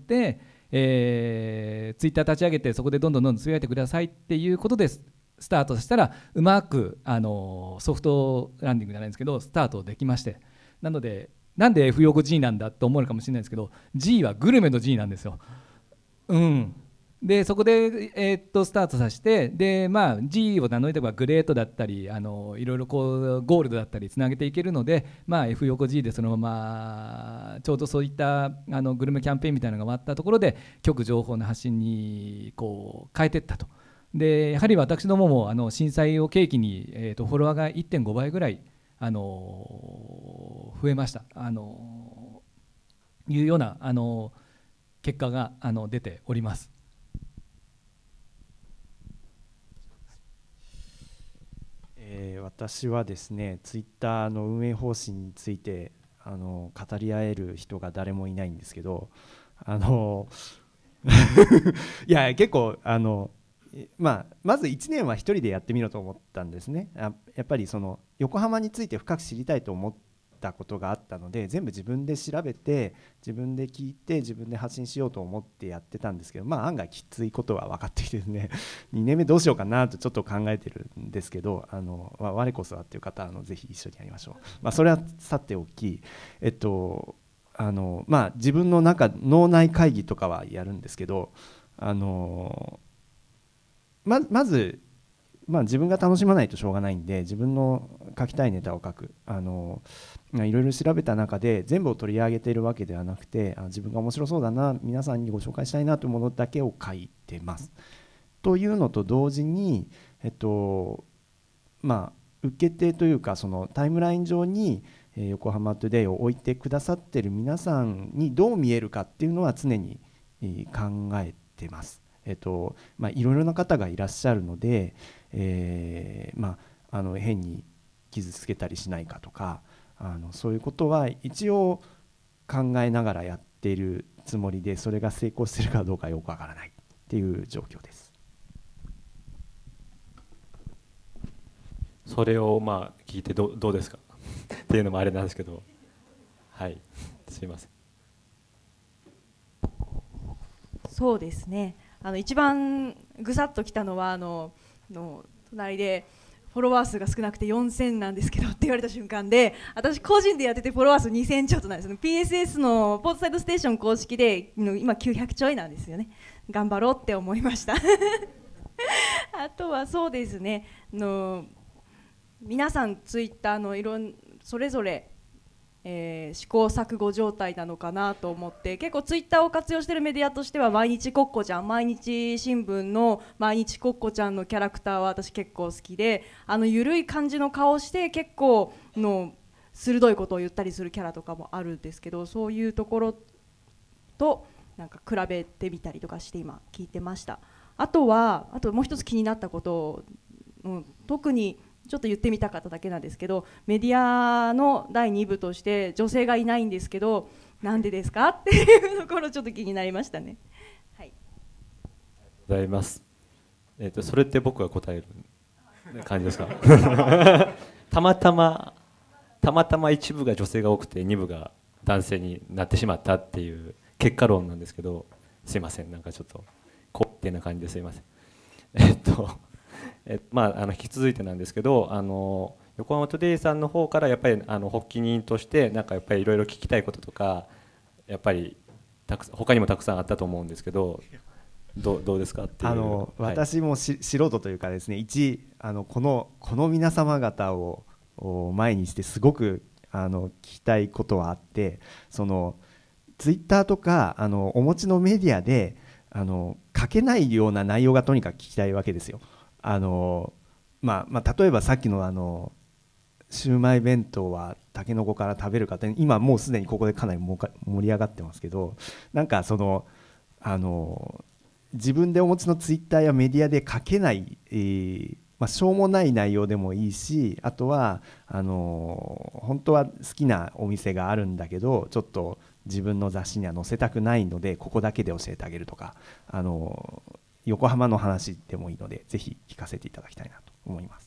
えー、ツイッター立ち上げて、そこでどんどんどんどんつぶやいてくださいっていうことでスタートしたら、うまくあのソフトランディングじゃないんですけどスタートできまして、なのでなんで F 横 G なんだと思うかもしれないですけど、 G はグルメの G なんですよ。うんでそこで、えー、っとスタートさせて、で、まあ、G を名乗りとかグレートだったり、あのいろいろこうゴールドだったりつなげていけるので、まあ、F 横 G でそのままちょうどそういったあのグルメキャンペーンみたいなのが終わったところで局情報の発信にこう変えていったと。でやはり私どももあの震災を契機に、えー、とフォロワーが いってんご 倍ぐらいあの増えました、あのいうようなあの結果があの出ております。 えー、私はですね、ツイッターの運営方針についてあの語り合える人が誰もいないんですけど、あのいや結構あの、まあ、まずいちねんは一人でやってみろと思ったんですね。やっぱりその横浜について深く知りたいと思ったことがあったので、全部自分で調べて自分で聞いて自分で発信しようと思ってやってたんですけど、まあ案外きついことは分かってきてですねにねんめどうしようかなとちょっと考えてるんですけど、あの我こそはっていう方はあのぜひ一緒にやりましょう。まあ、それはさておき、えっとあのまあ、自分の中脳内会議とかはやるんですけど、あの ま, まず、まあ、自分が楽しまないとしょうがないんで、自分の書きたいネタを書く、あのいろいろ調べた中で全部を取り上げているわけではなくて、あ自分が面白そうだな、皆さんにご紹介したいなというものだけを書いてます。というのと同時に、えっとまあ、受け手というかそのタイムライン上に横浜トゥデイを置いてくださっている皆さんにどう見えるかっていうのは常に考えてます。えっとまあ、いろいろな方がいらっしゃるので、えーまあ、あの変に傷つけたりしないかとか、あのそういうことは一応考えながらやっているつもりで、それが成功しているかどうかよくわからないっていう状況です。 それをまあ聞いて ど, どうですかっていうのもあれなんですけど、はいすいません。 そうですね、あの一番ぐさっときたのはあのの隣でフォロワー数が少なくてよんせんなんですけどって言われた瞬間で、私個人でやっててフォロワー数にせんちょっとなんですよ。 ピーエスエス のポートサイドステーション公式で今きゅうひゃくちょいなんですよね。頑張ろうって思いましたあとはそうですね、の皆さんツイッターのいろんそれぞれ、えー、試行錯誤状態なのかなと思って、結構ツイッターを活用しているメディアとしては毎日コッコちゃん、毎日新聞の毎日コッコちゃんのキャラクターは私結構好きで、あの緩い感じの顔して結構の鋭いことを言ったりするキャラとかもあるんですけど、そういうところとなんか比べてみたりとかして今聞いてました。あとはあともう一つ気になったことを、うん、特にちょっと言ってみたかっただけなんですけど、メディアのだいに部として女性がいないんですけど、なんでですかっていうところちょっと気になりましたね。はい、 ありがとうございます。えーと、それって僕が答える感じですかたまたまたまたま一部が女性が多くて二部が男性になってしまったっていう結果論なんですけど、すいません、なんかちょっとこってな感じですいません。えっとえまあ、あの引き続いてなんですけど、あの横浜トゥデイさんの方からやっぱりあの発起人としてなんかやっぱりいろいろ聞きたいこととか、やっぱりたくさん他にもたくさんあったと思うんですけど、ど う, どうですかっていう。 あの、 はい、 私もし素人というかですね、一あのこのこの皆様方を前にしてすごくあの聞きたいことはあって、そのツイッターとかあのお持ちのメディアであの書けないような内容がとにかく聞きたいわけですよ。あのまあまあ、例えばさっきのあのシューマイ弁当はタケノコから食べるかって、今もうすでにここでかなり盛り上がってますけど、なんかそのあの自分でお持ちのツイッターやメディアで書けない、えーまあ、しょうもない内容でもいいし、あとはあの本当は好きなお店があるんだけどちょっと自分の雑誌には載せたくないのでここだけで教えてあげるとか、あの横浜の話でもいいのでぜひ聞かせていただきたいなと思います。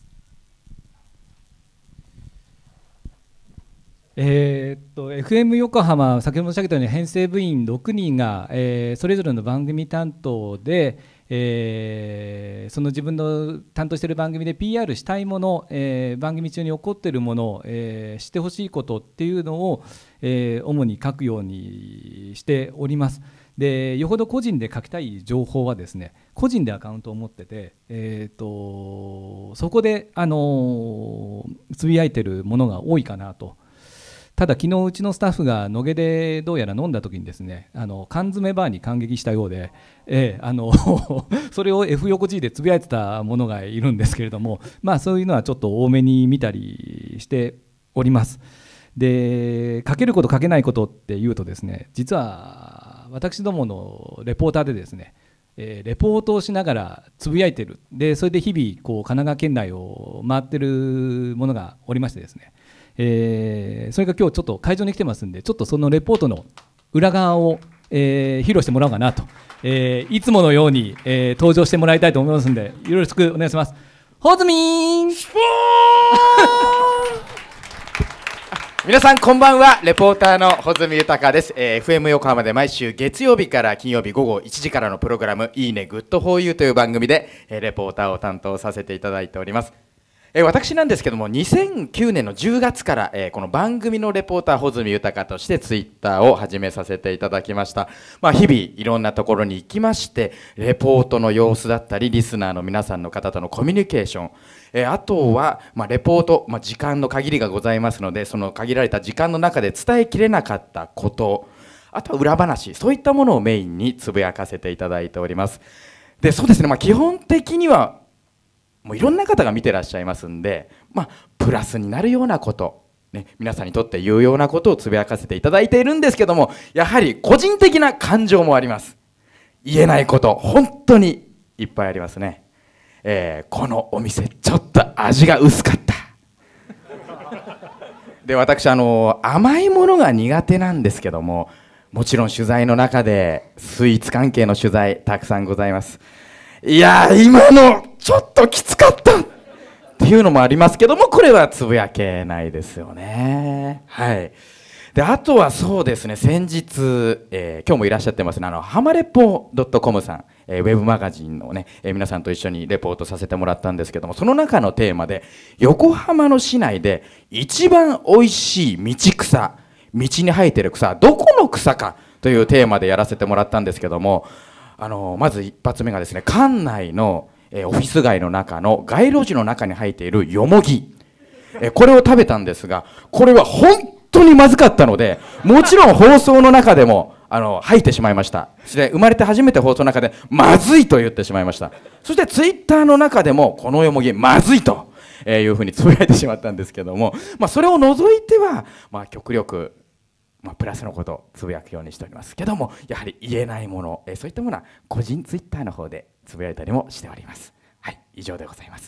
えー、っと エフエム 横浜、先ほど申し上げたように編成部員ろくにんが、えー、それぞれの番組担当で、えー、その自分の担当している番組で ピーアール したいもの、えー、番組中に起こっているもの、えー、してほしいことっていうのを、えー、主に書くようにしております。でよほど個人で書きたい情報はですね、個人でアカウントを持ってて、えー、とそこで、あのー、つぶやいてるものが多いかなと。ただ昨日うちのスタッフが野毛でどうやら飲んだ時にですね、あの缶詰バーに感激したようで、えー、あのそれを F 横 G でつぶやいてた者がいるんですけれども、まあそういうのはちょっと多めに見たりしております。で書けること書けないことっていうとですね、実は私どものレポーターでですね、 えー、レポートをしながらつぶやいてる。でそれで日々こう神奈川県内を回ってるものがおりましてですね、えー、それが今日ちょっと会場に来てますんで、ちょっとそのレポートの裏側を、えー、披露してもらおうかなと、えー、いつものように、えー、登場してもらいたいと思いますんで、よろしくお願いします。ほずみーん皆さんこんばんは。レポーターの穂積豊です、えー、エフエム 横浜で毎週月曜日から金曜日午後いちじからのプログラムいいねグッドフォーユーという番組で、えー、レポーターを担当させていただいております。えー、私なんですけどもにせんきゅうねんのじゅうがつから、えー、この番組のレポーター穂積豊としてツイッターを始めさせていただきました。まあ、日々いろんなところに行きましてレポートの様子だったりリスナーの皆さんの方とのコミュニケーション、えー、あとは、まあ、レポート、まあ、時間の限りがございますのでその限られた時間の中で伝えきれなかったこと、あとは裏話、そういったものをメインにつぶやかせていただいております。でそうですね、まあ、基本的にはもういろんな方が見てらっしゃいますんで、まあ、プラスになるようなこと、ね、皆さんにとって有用なことをつぶやかせていただいているんですけども、やはり個人的な感情もあります。言えないこと本当にいっぱいありますね。えー、このお店ちょっと味が薄かったで私あの甘いものが苦手なんですけども、もちろん取材の中でスイーツ関係の取材たくさんございます。いやー今のちょっときつかったっていうのもありますけども、これはつぶやけないですよね。はい。であとはそうですね、先日、えー、今日もいらっしゃってますね、あのハマレポ .com さん、えー、ウェブマガジンのね、えー、皆さんと一緒にレポートさせてもらったんですけども、その中のテーマで横浜の市内で一番おいしい道草、道に生えてる草、どこの草かというテーマでやらせてもらったんですけども、あのまず一発目がですね、館内の、えー、オフィス街の中の街路樹の中に生えているヨモギ、えー、これを食べたんですが、これは本当にまずかったので、もちろん放送の中でもあの吐いてしまいました。そして生まれて初めて放送の中でまずいと言ってしまいました。そしてツイッターの中でもこのヨモギまずいというふうにつぶやいてしまったんですけども、まあ、それを除いては、まあ、極力まあ、プラスのことをつぶやくようにしておりますけども、やはり言えないもの、えー、そういったものは個人ツイッターの方でつぶやいたりもしております。はい、以上でございます。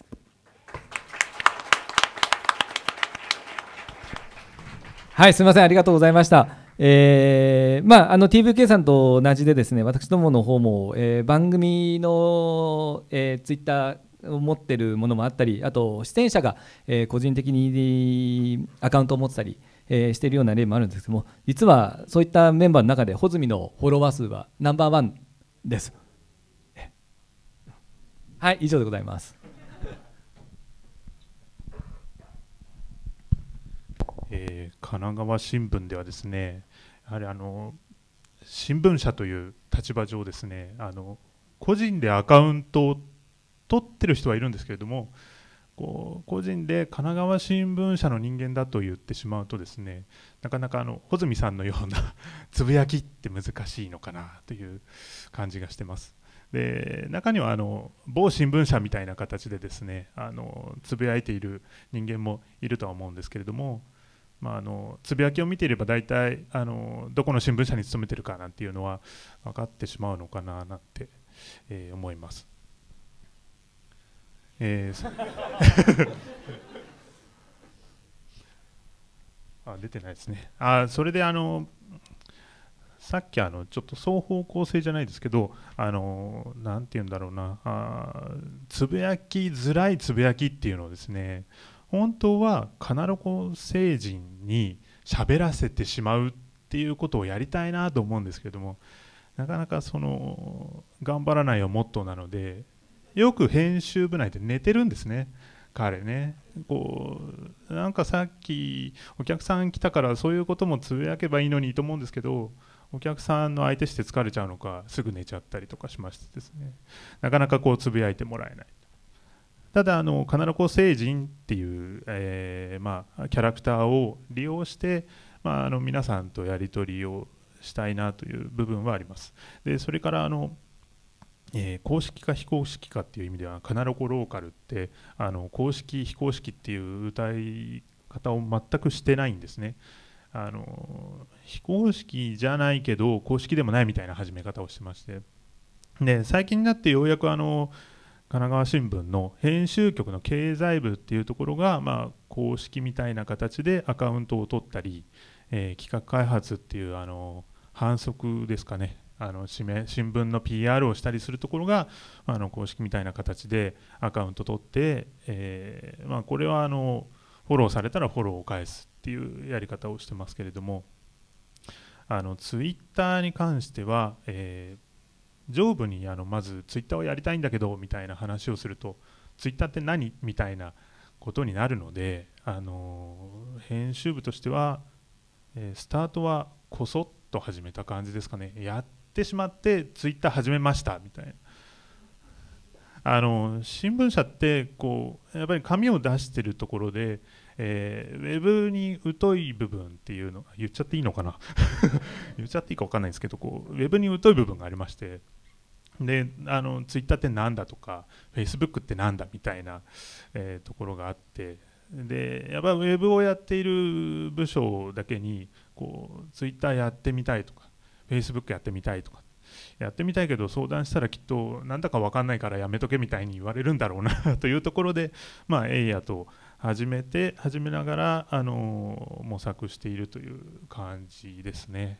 はい、すみません、ありがとうございました。えーまあ、あの ティーブイケー さんと同じでですね、私どもの方も、えー、番組の、えー、ツイッターを持っているものもあったり、あと出演者が、えー、個人的にアカウントを持ってたり、えー、しているような例もあるんですけども、実はそういったメンバーの中で穂積のフォロワー数はナンバーワンです。はい、以上でございます。 えー、神奈川新聞ではですね、やはりあの新聞社という立場上ですね、あの個人でアカウントを取ってる人はいるんですけれども、こう個人で神奈川新聞社の人間だと言ってしまうとですね、なかなかあの穂積さんのようなつぶやきって難しいのかなという感じがしてます。で中にはあの某新聞社みたいな形でですね、あのつぶやいている人間もいるとは思うんですけれども、まあ、あのつぶやきを見ていれば大体あのどこの新聞社に勤めてるかなんていうのは分かってしまうのかななんて、えー、思います。えー、あ出てないですね。あそれであのさっきあのちょっと双方向性じゃないですけど、あのなんて言うんだろうな、あつぶやきづらいつぶやきっていうのをですね、本当はカナロコ星人に喋らせてしまうっていうことをやりたいなと思うんですけども、なかなかその頑張らないをモットーなので、よく編集部内で寝てるんですね、彼ね。こうなんかさっきお客さん来たからそういうこともつぶやけばいいのにと思うんですけど、お客さんの相手して疲れちゃうのかすぐ寝ちゃったりとかしましてですね、なかなかこうつぶやいてもらえない。ただあのカナロコ星人っていう、えーまあ、キャラクターを利用して、まあ、あの皆さんとやり取りをしたいなという部分はあります。でそれからあのえー、公式か非公式かっていう意味ではカナロコローカルってあの公式非公式っていう歌い方を全くしてないんですね。あの非公式じゃないけど公式でもないみたいな始め方をしてまして、 で最近になってようやくあの神奈川新聞の編集局の経済部っていうところが、まあ、公式みたいな形でアカウントを取ったり、えー、企画開発っていうあの反則ですかね、あの新聞の ピーアール をしたりするところがあの公式みたいな形でアカウント取って、えーまあ、これはあのフォローされたらフォローを返すっていうやり方をしてますけれども、あのツイッターに関しては、えー上部にあのまずツイッターをやりたいんだけどみたいな話をすると、ツイッターって何みたいなことになるので、あの編集部としては、えー、スタートはこそっと始めた感じですかね。やってしまってツイッター始めましたみたいな。あの新聞社ってこうやっぱり紙を出してるところで、えー、ウェブに疎い部分っていうの言っちゃっていいのかな言っちゃっていいか分かんないんですけど、こうウェブに疎い部分がありまして、であのツイッターってなんだとかフェイスブックってなんだみたいな、えー、ところがあって、でやっぱりウェブをやっている部署だけにこうツイッターやってみたいとかフェイスブックやってみたいとかやってみたいけど相談したらきっとなんだか分かんないからやめとけみたいに言われるんだろうなというところで、まあ、エイヤと始めて始めながらあの模索しているという感じですね。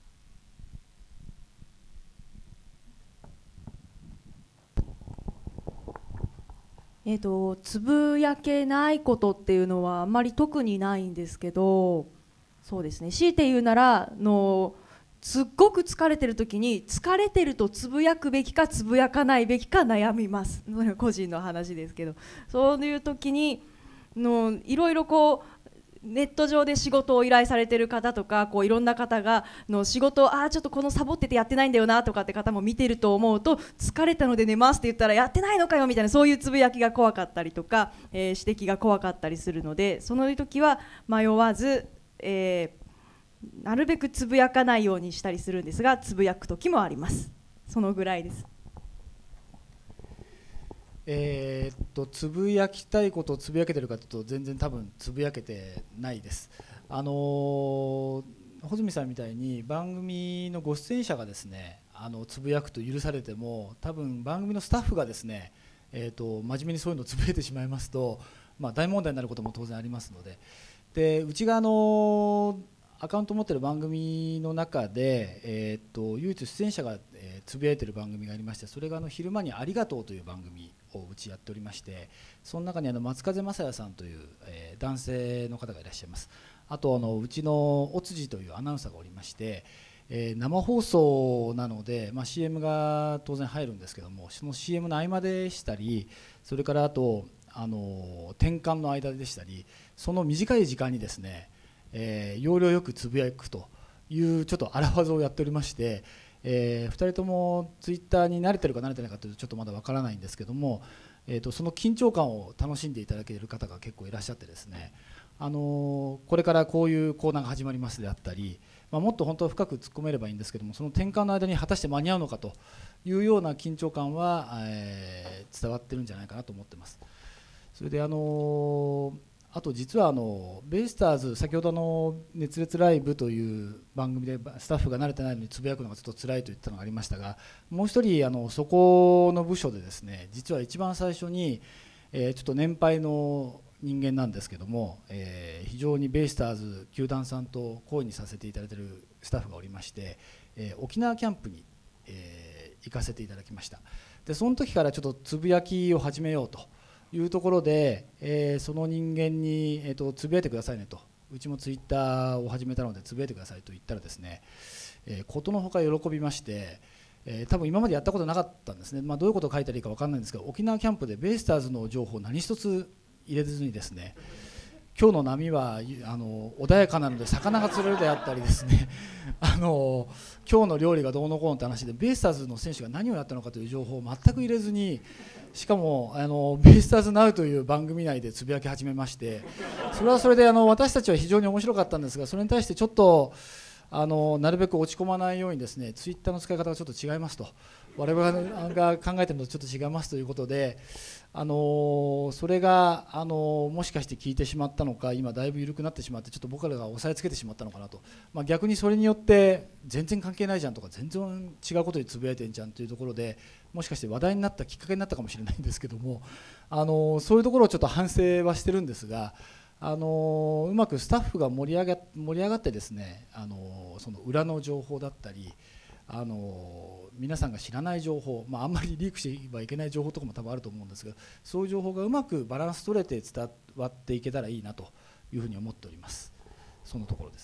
えーと、つぶやけないことっていうのはあんまり特にないんですけど、そうですね、強いて言うならのすっごく疲れてる時に疲れてるとつぶやくべきかつぶやかないべきか悩みます。個人の話ですけど、そういう時にのいろいろこうネット上で仕事を依頼されてる方とか、こういろんな方がの仕事をあーちょっとこのサボっててやってないんだよなとかって方も見てると思うと、疲れたので寝ますって言ったらやってないのかよみたいな、そういうつぶやきが怖かったりとか、えー、指摘が怖かったりするので、その時は迷わず、えー、なるべくつぶやかないようにしたりするんですが、つぶやく時もあります。そのぐらいです。 えー、っとつぶやきたいことをつぶやけてるかというと全然多分つぶやけてないです。あのー、穂積さんみたいに番組のご出演者がですねあのつぶやくと許されても、多分番組のスタッフがですね、えー、っと真面目にそういうのをつぶやいてしまいますと、まあ、大問題になることも当然ありますので、でうちがあのーアカウントを持っている番組の中で、えー、と唯一出演者が、えー、つぶやいている番組がありまして、それがあの昼間にありがとうという番組をうちやっておりまして、その中にあの松風正也さんという、えー、男性の方がいらっしゃいます。あとあのうちのお辻というアナウンサーがおりまして、えー、生放送なので、まあ、シーエム が当然入るんですけども、その シーエム の合間でしたり、それからあとあの転換の間でしたり、その短い時間にですね、えー、要領よくつぶやくというちょっと荒技をやっておりまして、えー、ふたりともツイッターに慣れてるか慣れてないかというとちょっとまだわからないんですけども、えー、とその緊張感を楽しんでいただける方が結構いらっしゃってですね、あのー、これからこういうコーナーが始まりますであったり、まあ、もっと本当は深く突っ込めればいいんですけども、その転換の間に果たして間に合うのかというような緊張感は、えー、伝わってるんじゃないかなと思ってます。それであのーあと実はあのベイスターズ、先ほどの熱烈ライブという番組でスタッフが慣れてないのにつぶやくのがちょっと辛いと言ったのがありましたが、もう一人あのそこの部署でですね、実は一番最初に、えー、ちょっと年配の人間なんですけども、えー、非常にベイスターズ球団さんと懇意にさせていただいているスタッフがおりまして、えー、沖縄キャンプに、えー、行かせていただきました。でその時からちょっとつぶやきを始めようというところで、えー、その人間に、えー、とつぶやいてくださいねと、うちもツイッターを始めたのでつぶやいてくださいと言ったらですね、えー、ことのほか喜びまして、えー、多分今までやったことなかったんですね。まあ、どういうことを書いたらいいか分からないんですが、沖縄キャンプでベイスターズの情報を何一つ入れずにですね、今日の波はあの穏やかなので魚が釣れるであったりですねあの今日の料理がどうのこうのって話で、ベイスターズの選手が何をやったのかという情報を全く入れずに、しかもあのベイスターズナウという番組内でつぶやき始めまして、それはそれであの私たちは非常に面白かったんですが、それに対してちょっとあのなるべく落ち込まないようにですね、ツイッターの使い方がちょっと違いますと我々が考えてるのとちょっと違いますということで、あのそれが、あのもしかして聞いてしまったのか、今だいぶ緩くなってしまって、ちょっと僕らが押さえつけてしまったのかなと、まあ、逆にそれによって全然関係ないじゃんとか、全然違うことでつぶやいてんじゃんというところで、もしかして話題になったきっかけになったかもしれないんですけども、あのそういうところをちょっと反省はしてるんですが、あのうまくスタッフが盛り上が盛り上がってですね、あのその裏の情報だったり、あの皆さんが知らない情報、まあ、あんまりリークしてはいけない情報とかも多分あると思うんですが、そういう情報がうまくバランス取れて伝わっていけたらいいなというふうに思っております。そのところです。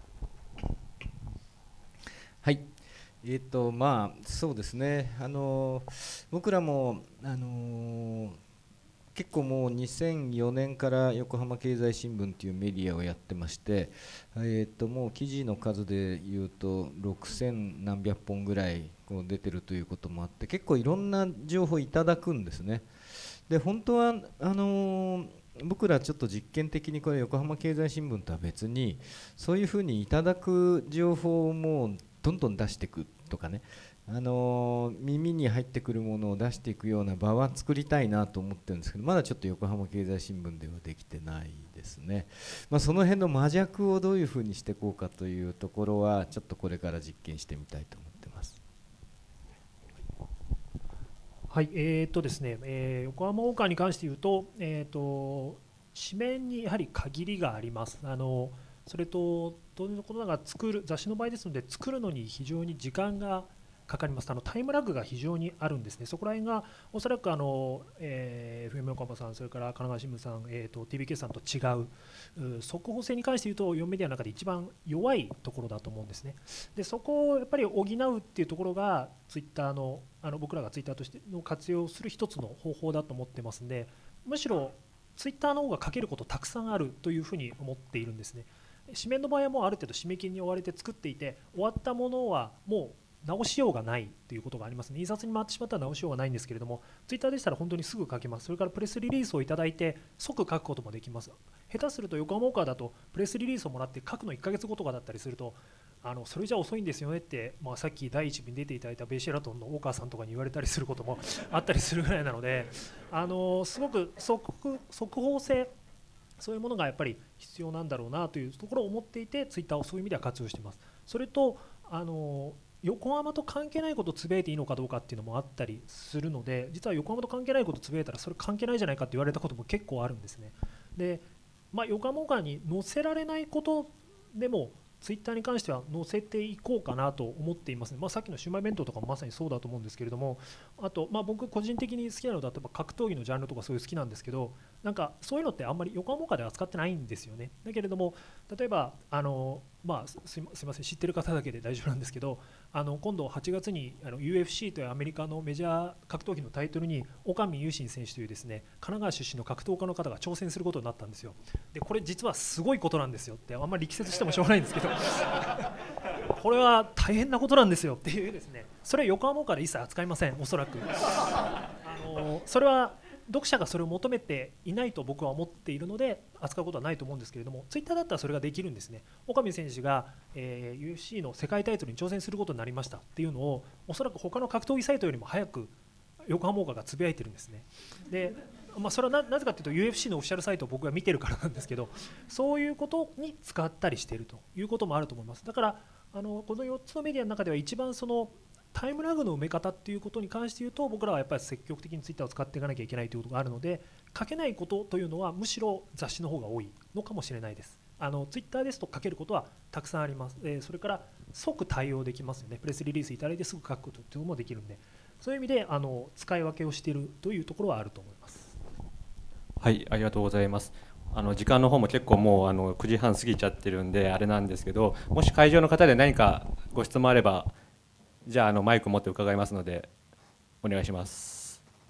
はい、えーとまあ、そうですね、あの僕らも、あの結構もうにせんよねんから横浜経済新聞というメディアをやってまして、えー、ともう記事の数でいうとろくせんなんびゃっぽんぐらいこう出てるということもあって、結構いろんな情報いただくんですね。で本当はあのー、僕らちょっと実験的にこれ横浜経済新聞とは別に、そういうふうにいただく情報をもうどんどん出していくとかね、あのー、耳に入ってくるものを出していくような場は作りたいなと思ってるんですけど、まだちょっと横浜経済新聞ではできてないですね。まあ、その辺の魔弱をどういうふうにしていこうかというところはちょっとこれから実験してみたいと思ってます。 はい、えーっとですね、えー、横浜大川に関して言うと、えーっと紙面にやはり限りがあります。あのそれと当然のことながら作る雑誌の場合ですので、作るのに非常に時間がかかります。あのタイムラグが非常にあるんですね。そこら辺がおそらくあの、えー、エフエム 横浜さん、それから神奈川新聞さん、えー、と ティービーケー さんと違う、う速報性に関して言うとよんメディアの中で一番弱いところだと思うんですね。でそこをやっぱり補うっていうところがツイッターの、あの僕らがツイッターとしての活用する一つの方法だと思ってますんで、むしろツイッターの方が書けることたくさんあるというふうに思っているんですね。紙面の場合はもうある程度締め切りに追われて作っていて、終わったものはもう直しようがないということがありますね。印刷に回ってしまったら直しようがないんですけれども、ツイッターでしたら本当にすぐ書けます。それからプレスリリースをいただいて即書くこともできます。下手すると横浜大川だとプレスリリースをもらって書くのいっかげつごとかだったりすると、あのそれじゃ遅いんですよねって、まあ、さっきだいいち部に出ていただいたベイシェラトンの大川さんとかに言われたりすることもあったりするぐらいなので、あのすごく 速, 速報性、そういうものがやっぱり必要なんだろうなというところを思っていて、ツイッターをそういう意味では活用しています。それとあの横浜と関係ないことをつぶやいていいのかどうかっていうのもあったりするので、実は横浜と関係ないことをつぶやいたらそれ関係ないじゃないかって言われたことも結構あるんですね。で、まあ、横浜大川に載せられないことでもツイッターに関しては載せていこうかなと思っていますね。まあ、さっきのシウマイ弁当とかもまさにそうだと思うんですけれども、あと、まあ、僕個人的に好きなのだと格闘技のジャンルとかそういう好きなんですけど、なんかそういうのってあんまり横浜大川では扱ってないんですよね。だけれども例えばあの、まあ、す, すいません知ってる方だけで大丈夫なんですけど、あの今度はちがつにあの ユーエフシー というアメリカのメジャー格闘技のタイトルに岡見雄心選手というですね、神奈川出身の格闘家の方が挑戦することになったんですよ。でこれ実はすごいことなんですよって、あんまり力説してもしょうがないんですけどこれは大変なことなんですよっていうですね、それは横浜大川で一切扱いません、おそらくあのそれは読者がそれを求めていないと僕は思っているので扱うことはないと思うんですけれども、ツイッターだったらそれができるんですね。岡見選手が、えー、ユーエフシー の世界タイトルに挑戦することになりましたっていうのを、おそらく他の格闘技サイトよりも早く横浜大川がつぶやいてるんですね。で、まあ、それは な, なぜかというと ユーエフシー のオフィシャルサイトを僕が見てるからなんですけど、そういうことに使ったりしているということもあると思います。だからあのこのよっつのメディアの中では一番そのタイムラグの埋め方っていうことに関して言うと、僕らはやっぱり積極的にツイッターを使っていかなきゃいけないということがあるので、書けないことというのはむしろ雑誌の方が多いのかもしれないです。あのツイッターですと書けることはたくさんあります。えー、それから即対応できますよね。プレスリリースいただいてすぐ書くことっていうのもできるんで、そういう意味であの使い分けをしているというところはあると思います。 はい、ありがとうございます。あの時間の方も結構もうあのくじはん過ぎちゃってるんであれなんですけど、もし会場の方で何かご質問あれば、じゃあ、あのマイク持って伺いますのでお願いします。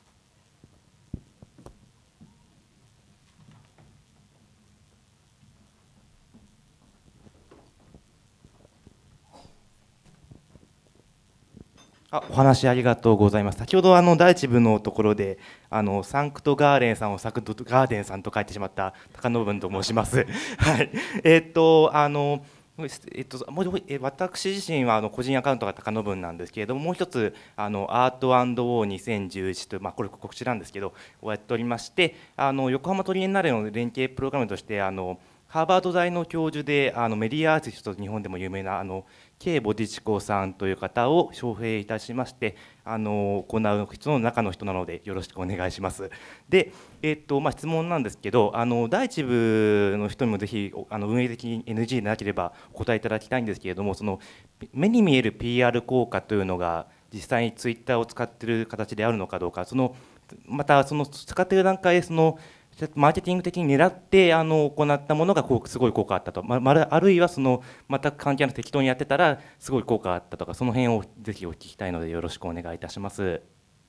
あ、お話ありがとうございます。先ほどあの第一部のところであのサンクトガーデンさんをサクトガーデンさんと書いてしまった高野文と申します。はい。えっとあのそうです。えっと、もうえ私自身はあの個人アカウントが高野分なんですけれども、もう一つあのアート&ウォーにせんじゅういちという、まあ、これ告知なんですけどをやっておりまして、あの横浜トリエンナーレの連携プログラムとしてあのハーバード大の教授であのメディアアーティストと日本でも有名なあの K ボディチコさんという方を招聘いたしまして、あの行う人の中の人なのでよろしくお願いします。で、えっとまあ、質問なんですけど、あの第一部の人にもぜひあの運営的に エヌジー でなければお答えいただきたいんですけれども、その目に見える ピーアール 効果というのが実際にツイッターを使っている形であるのかどうか、そのまたその使っている段階でそのマーケティング的に狙ってあの行ったものがこうすごい効果あったと、ま、あるいはその全く関係なく適当にやってたらすごい効果あったとか、その辺をぜひお聞きしたいのでよろしくお願いいたします。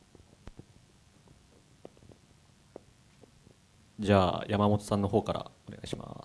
じゃあ山本さんの方からお願いします。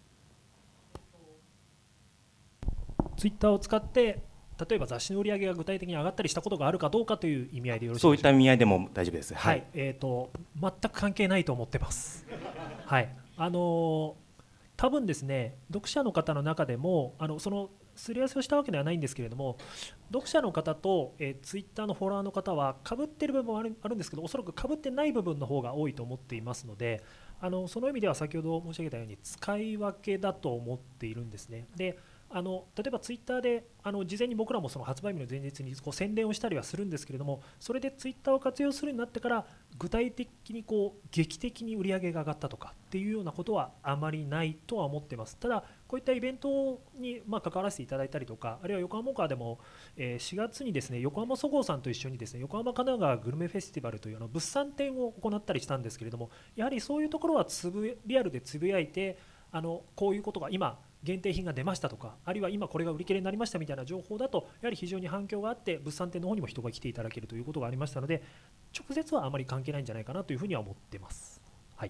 ツイッターを使って例えば雑誌の売り上げが具体的に上がったりしたことがあるかどうかという意味合いでよろしいでしょうか。 そういった意味合いでも大丈夫です。 はい、はい、えーと、全く関係ないと思ってます。はい、あのー、多分ですね、読者の方の中でもあのそのすり合わせをしたわけではないんですけれども、読者の方と、えー、ツイッターのフォロワーの方は被っている部分はある、あるんですけど、おそらく被ってない部分の方が多いと思っていますので、あのその意味では先ほど申し上げたように使い分けだと思っているんですね。であの例えばツイッターであの事前に僕らもその発売日の前日にこう宣伝をしたりはするんですけれども、それでツイッターを活用するようになってから具体的にこう劇的に売り上げが上がったとかっていうようなことはあまりないとは思っています。ただこういったイベントにまあ関わらせていただいたりとか、あるいは横浜モカでもえーしがつにですね、横浜そごうさんと一緒にですね、横浜神奈川グルメフェスティバルというあの物産展を行ったりしたんですけれども、やはりそういうところはつぶリアルでつぶやいて、あのこういうことが今限定品が出ましたとか、あるいは今これが売り切れになりましたみたいな情報だとやはり非常に反響があって、物産展の方にも人が来ていただけるということがありましたので、直接はあまり関係ないんじゃないかなというふうには思っています。はい、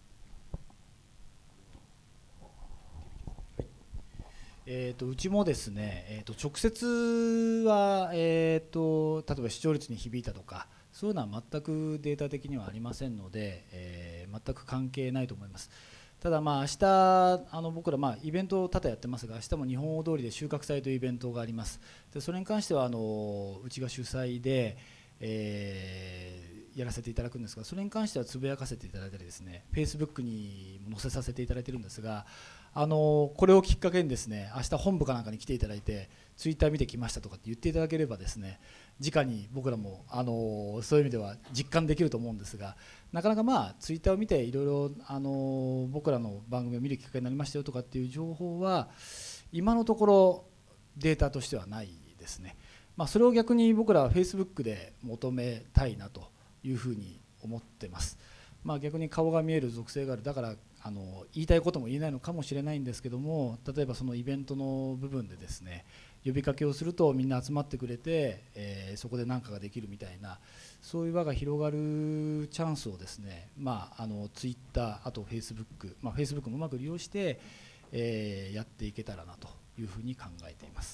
えー、とうちもですね、えー、と直接は、えー、と例えば視聴率に響いたとかそういうのは全くデータ的にはありませんので、えー、全く関係ないと思います。ただまあ明日あの僕らまあイベントを多々やってますが、明日も日本大通りで収穫祭というイベントがあります。でそれに関してはあのうちが主催で、えー、やらせていただくんですが、それに関してはつぶやかせていただいたりですね、フェイスブックにも載せさせていただいているんですが、あのこれをきっかけにですね、明日本部かなんかに来ていただいてツイッター見てきましたとかって言っていただければですね、直に僕らもあのそういう意味では実感できると思うんですが、なかなかまあツイッターを見ていろいろあの僕らの番組を見るきっかけになりましたよとかっていう情報は今のところデータとしてはないですね。まあ、それを逆に僕らはフェイスブックで求めたいなというふうに思ってます。まあ、逆に顔が見える属性がある、だからあの言いたいことも言えないのかもしれないんですけども、例えばそのイベントの部分でですね、呼びかけをするとみんな集まってくれて、えー、そこで何かができるみたいな、そういう輪が広がるチャンスをですね、まあ、あのツイッター、あとフェイスブック、まあ、フェイスブックもうまく利用して、えー、やっていけたらなというふうに考えています。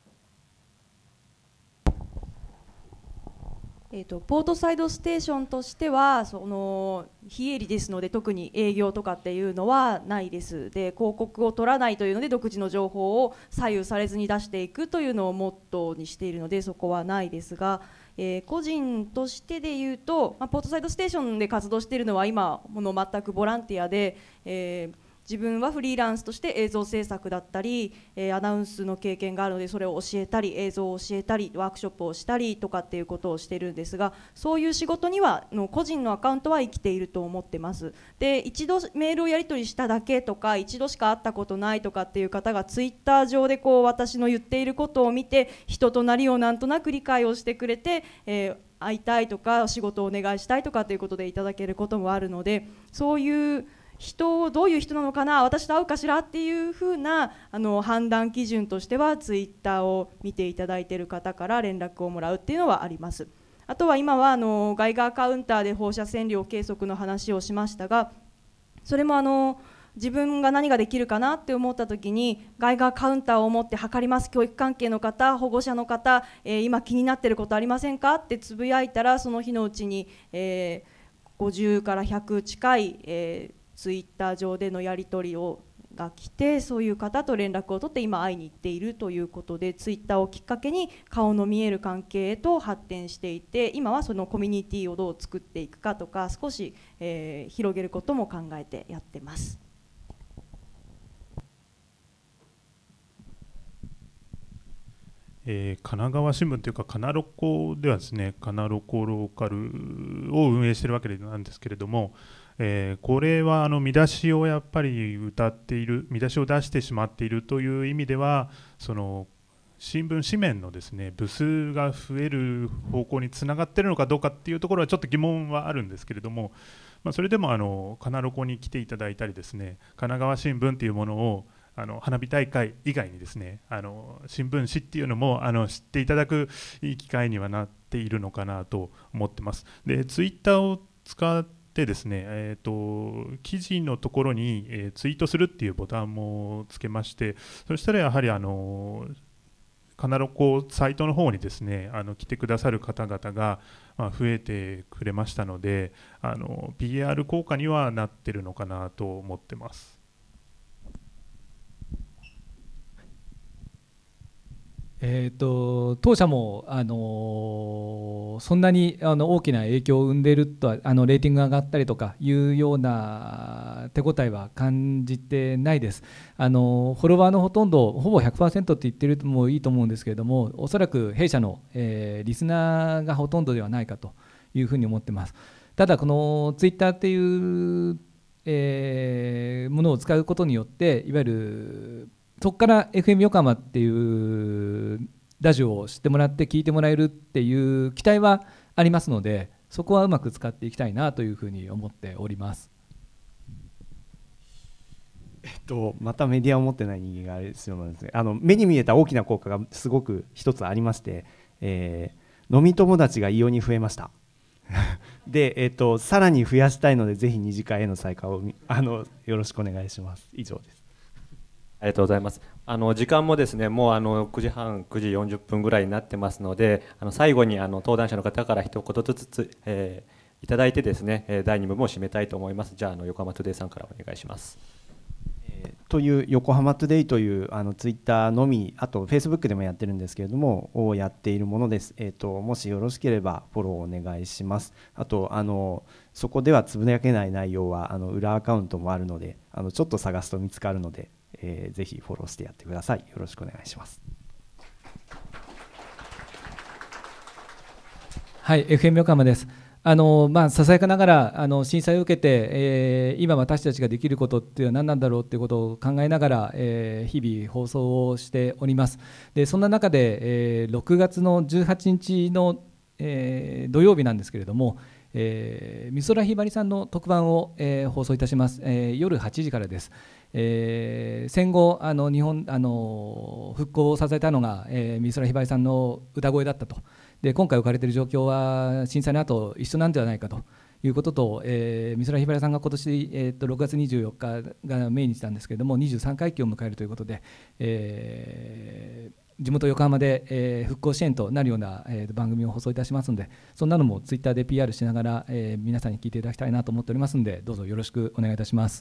えー、とポートサイドステーションとしてはその非営利ですので、特に営業とかっていうのはないです。で広告を取らないというので、独自の情報を左右されずに出していくというのをモットーにしているので、そこはないですが、えー、個人としてでいうと、まあ、ポートサイドステーションで活動しているのは今もの全くボランティアで、えー自分はフリーランスとして映像制作だったり、えー、アナウンスの経験があるのでそれを教えたり、映像を教えたり、ワークショップをしたりとかっていうことをしているんですが、そういう仕事にはの個人のアカウントは生きていると思ってます。で一度メールをやり取りしただけとか、一度しか会ったことないとかっていう方がツイッター上でこう私の言っていることを見て、人となりをなんとなく理解をしてくれて、えー、会いたいとか仕事をお願いしたいとかっていうことでいただけることもあるので、そういう人をどういう人なのかな、私と会うかしらっていうふうなあの判断基準としては、ツイッターを見ていただいている方から連絡をもらうっていうのはあります。あとは今はあのガイガーカウンターで放射線量計測の話をしましたが、それもあの自分が何ができるかなって思った時に、ガイガーカウンターを持って測ります、教育関係の方、保護者の方、えー、今気になっていることありませんかってつぶやいたら、その日のうちに、えー、ごじゅうからひゃく近い、えーツイッター上でのやり取りをが来て、そういう方と連絡を取って今会いに行っているということで、ツイッターをきっかけに顔の見える関係へと発展していて、今はそのコミュニティをどう作っていくかとか、少し、えー、広げることも考えてやってます。 えー、神奈川新聞というか、カナロコではですね、カナロコローカルを運営しているわけなんですけれども、えー、これはあの見出しをやっぱり歌っている、見出しを出してしまっているという意味では、その新聞紙面のですね部数が増える方向につながっているのかどうかっていうところはちょっと疑問はあるんですけれども、まあ、それでもあのカナロコに来ていただいたりですね、神奈川新聞というものをあの花火大会以外にですね、あの新聞紙っていうのもあの知っていただくいい機会にはなっているのかなと思ってます。で、ツイッターを使ってですね、えーと、記事のところに、えー、ツイートするっていうボタンもつけまして、そしたらやはりあのカナロコサイトの方にですね、あの来てくださる方々が、まあ、増えてくれましたので、あの ピーアール 効果にはなってるのかなと思ってます。 えー、と当社も、あのー、そんなにあの大きな影響を生んでいるとは、あのレーティングが上がったりとかいうような手応えは感じてないです。あのフォロワーのほとんど、ほぼ ひゃくパーセント って言ってるともいいと思うんですけれども、おそらく弊社の、えー、リスナーがほとんどではないかというふうに思ってます。ただこのツイッターっていう、えー、ものを使うことによって、いわゆるそこから エフエム 横浜っていうラジオを知ってもらって聞いてもらえるっていう期待はありますので、そこはうまく使っていきたいなというふうに思っております。 えっと、またメディアを持ってない人間があれですよね、あの目に見えた大きな効果がすごく一つありまして、えー、飲み友達が異様に増えましたで、えっと、さらに増やしたいので、ぜひ二次会への参加をあのよろしくお願いします。以上です。 ありがとうございます。あの時間もですね、もうあのくじはん、くじよんじゅっぷんぐらいになってますので、あの最後にあの登壇者の方から一言ずつ、えー、いただいてですね、だいに部も締めたいと思います。じゃあ、あの横浜トゥデイさんからお願いします。 えー、という横浜トゥデイというあのツイッターのみ、あとフェイスブックでもやってるんですけれども、をやっているものです。えーと、もしよろしければフォローお願いします。あとあのそこではつぶやけない内容はあの裏アカウントもあるので、あのちょっと探すと見つかるので、えー、ぜひフォローしてやってください。よろしくお願いします。 はい、エフエム 横浜です。あのまあ、ささやかながらあの震災を受けて、えー、今私たちができることっていうのは何なんだろうっていうことを考えながら、えー、日々放送をしております。でそんな中で、えー、ろくがつのじゅうはちにちの、えー、土曜日なんですけれども、えー、美空ひばりさんの特番を、えー、放送いたします。えー、夜はちじからです。えー、戦後あの日本あの復興を支えたのが、えー、美空ひばりさんの歌声だったと。で今回置かれている状況は震災の後一緒なんではないかということと、えー、美空ひばりさんが今年、えー、とろくがつにじゅうよっかが命日なんですけれども、にじゅうさんかい忌を迎えるということで、えー、地元横浜で、えー、復興支援となるような、えー、番組を放送いたしますので、そんなのもツイッターで ピーアール しながら、えー、皆さんに聞いていただきたいなと思っておりますので、どうぞよろしくお願いいたします。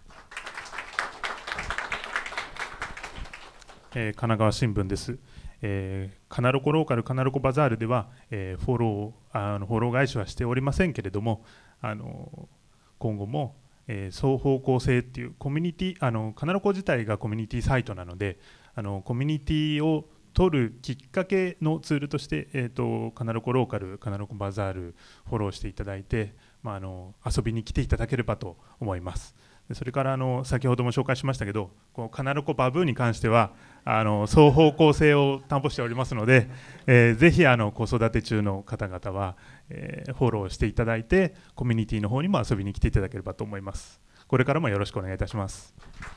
えー、神奈川新聞です。えー、カナロコローカルカナロコバザールでは、えー、フォローあのフォロー返しはしておりませんけれども、あの今後も、えー、双方向性っていうコミュニティ、あのカナロコ自体がコミュニティサイトなので、あのコミュニティを取るきっかけのツールとして、えー、とカナロコローカルカナロコバザールフォローしていただいて、まあ、あの遊びに来ていただければと思います。それからあの先ほども紹介しましたけど、このカナロコバブーに関してはあの双方向性を担保しておりますので、えー、ぜひあの子育て中の方々は、えー、フォローしていただいて、コミュニティの方にも遊びに来ていただければと思います。これからもよろしくお願いいたします。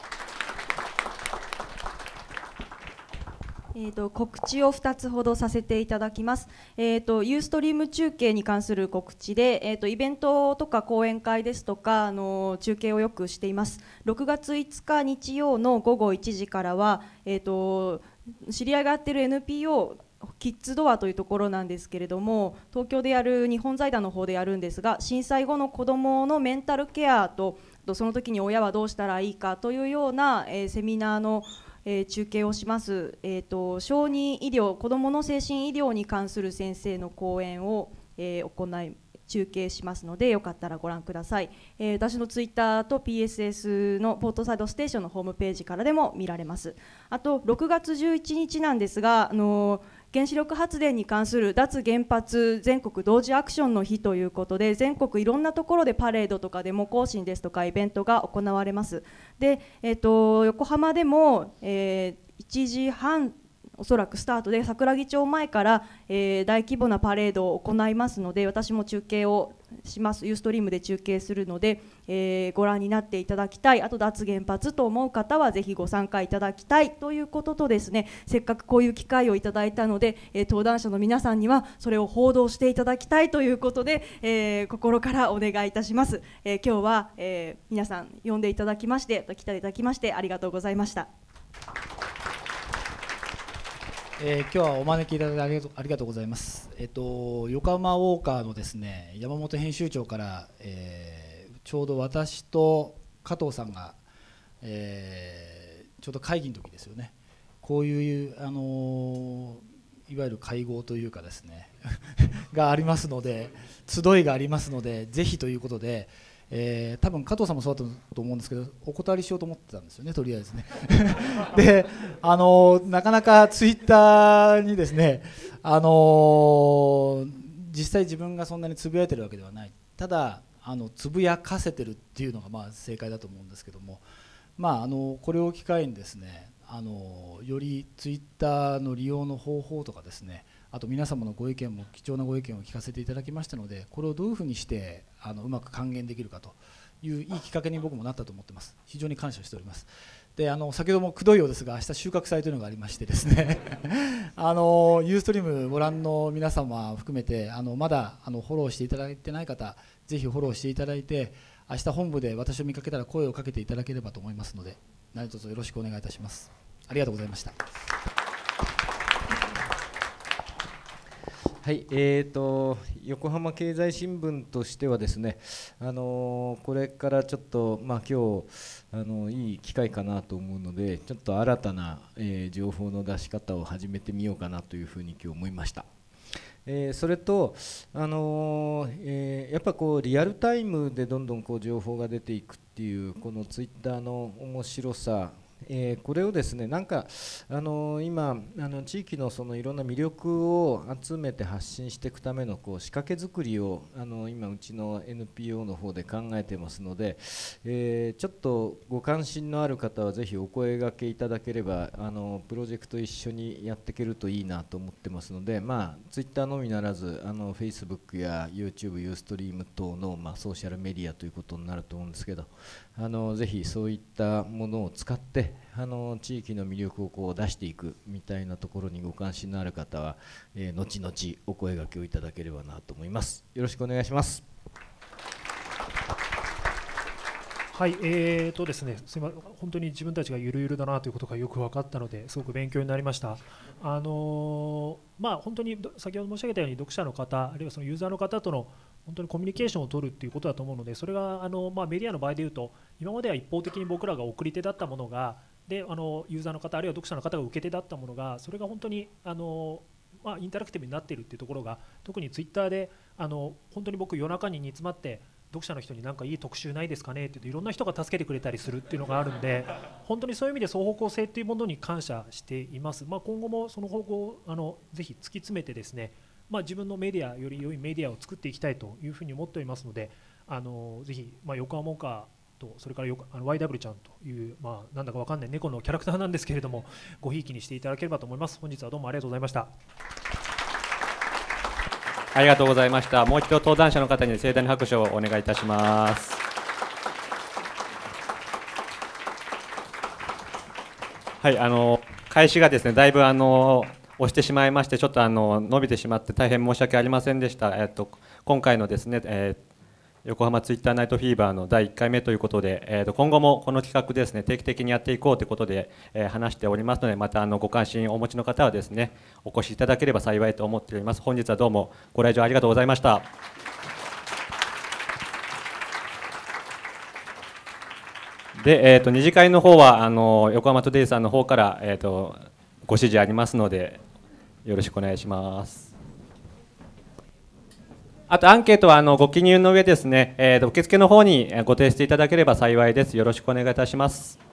えー、と告知をふたつほどさせていただきます。えー、とユーストリーム中継に関する告知で、えー、とイベントとか講演会ですとか、あの中継をよくしています。ろくがついつか日曜のごごいちじからは、えー、と知り合いがやっている エヌピーオーキッズドアというところなんですけれども、東京でやる日本財団の方でやるんですが、震災後の子どものメンタルケアととその時に親はどうしたらいいかというような、えー、セミナーの、えー、中継をします。えーと、小児医療、子どもの精神医療に関する先生の講演を、えー、行い中継しますので、よかったらご覧ください。えー、私のツイッターと ピーエスエス のポートサイドステーションのホームページからでも見られます。あとろくがつじゅういちにちなんですが、あのー、原子力発電に関する脱原発全国同時アクションの日ということで、全国いろんなところでパレードとかデモ行進ですとかイベントが行われます。で、えーと、横浜でも、えー、いちじはんおそらくスタートで桜木町前から、えー、大規模なパレードを行いますので、私も中継をします。ユーストリームで中継するので、えー、ご覧になっていただきたい。あと脱原発と思う方はぜひご参加いただきたいということとですね、せっかくこういう機会をいただいたので、えー、登壇者の皆さんにはそれを報道していただきたいということで、えー、心からお願いいたします。えー、今日は、えー、皆さん呼んでいただきまして来ていただきましてありがとうございました。 えー、今日はお招きいただいてありがとう、ありがとうございます。えっと、横浜ウォーカーのですね、山本編集長から、えー、ちょうど私と加藤さんが、えー、ちょうど会議の時ですよね、こういう、あのー、いわゆる会合というかですねがありますので、集いがありますので、ぜひということで、えー、多分加藤さんもそうだったと思うんですけど、お断りしようと思ってたんですよね、とりあえずねで、あのなかなかツイッターにですね、あの実際自分がそんなにつぶやいてるわけではない、ただあのつぶやかせてるっていうのがまあ正解だと思うんですけども、まあ、あのこれを機会にですね、あのよりツイッターの利用の方法とかですね、あと皆様のご意見も貴重なご意見を聞かせていただきましたので、これをどういうふうにしてあのうまく還元できるかといういいきっかけに僕もなったと思ってます。非常に感謝しております。で、あの先ほどもくどいようですが、明日収穫祭というのがありましてですねあのユーストリームご覧の皆様含めて、あのまだあのフォローしていただいてない方、ぜひフォローしていただいて、明日本部で私を見かけたら声をかけていただければと思いますので、何卒よろしくお願いいたします。ありがとうございました。 はい、えーと、横浜経済新聞としてはですね、あのー、これからちょっと、まあ、今日あのいい機会かなと思うので、ちょっと新たな、えー、情報の出し方を始めてみようかなというふうに今日思いました。えー、それと、あのーえー、やっぱこうリアルタイムでどんどんこう情報が出ていくっていうこのツイッターの面白さ、えー、これをですね、なんか、あのー、今あの地域のそのいろんな魅力を集めて発信していくためのこう仕掛け作りを、あのー、今うちの エヌピーオー の方で考えてますので、えー、ちょっとご関心のある方はぜひお声掛けいただければ、あのー、プロジェクト一緒にやっていけるといいなと思ってますので、まあ、ツイッターのみならずあの Facebook や YouTube、ユーストリーム等の、まあ、ソーシャルメディアということになると思うんですけど、あのー、ぜひそういったものを使ってあの地域の魅力をこう出していくみたいなところにご関心のある方は、えー、後々お声掛けをいただければなと思います。よろしくお願いします。 はい、えーとですね、すみません、本当に自分たちがゆるゆるだなということがよく分かったので、すごく勉強になりました。あのー、まあ本当に先ほど申し上げたように読者の方、あるいはそのユーザーの方との本当にコミュニケーションを取るっていうことだと思うので、それがあのまあメディアの場合でいうと、今までは一方的に僕らが送り手だったものが、であのユーザーの方あるいは読者の方が受け手だったものが、それが本当にあのまあインタラクティブになっているっていうところが、特にツイッターであの本当に僕夜中に煮詰まって読者の人に何かいい特集ないですかねって言っていろんな人が助けてくれたりするっていうのがあるんで、本当にそういう意味で双方向性っていうものに感謝しています。まあ、今後もその方向をあのぜひ突き詰めてですね、まあ、自分のメディアより良いメディアを作っていきたいというふうに思っておりますので、あのぜひ、まあ、横浜岡とそれからよあの ワイダブリュー ちゃんという、まあ、なんだか分かんない猫のキャラクターなんですけれども、ごひいきにしていただければと思います。本日はどうもありがとうございました。 ありがとうございました。もう一度登壇者の方に盛大な拍手をお願いいたします。はい、あの開始がですね、だいぶあの押してしまいまして、ちょっとあの伸びてしまって大変申し訳ありませんでした。えっと今回のですね、えー横浜ツイッターナイトフィーバーのだいいっかいめということで、えー、と今後もこの企画ですね、定期的にやっていこうということで、えー、話しておりますので、またあのご関心をお持ちの方はですね、お越しいただければ幸いと思っております。本日はどうもご来場ありがとうございました。 で、えー、と二次会の方はあの横浜トゥデイさんの方から、えー、とご指示ありますのでよろしくお願いします。あとアンケートはあのご記入の上ですね、えー、と受付の方にご提出いただければ幸いです。よろしくお願いいたします。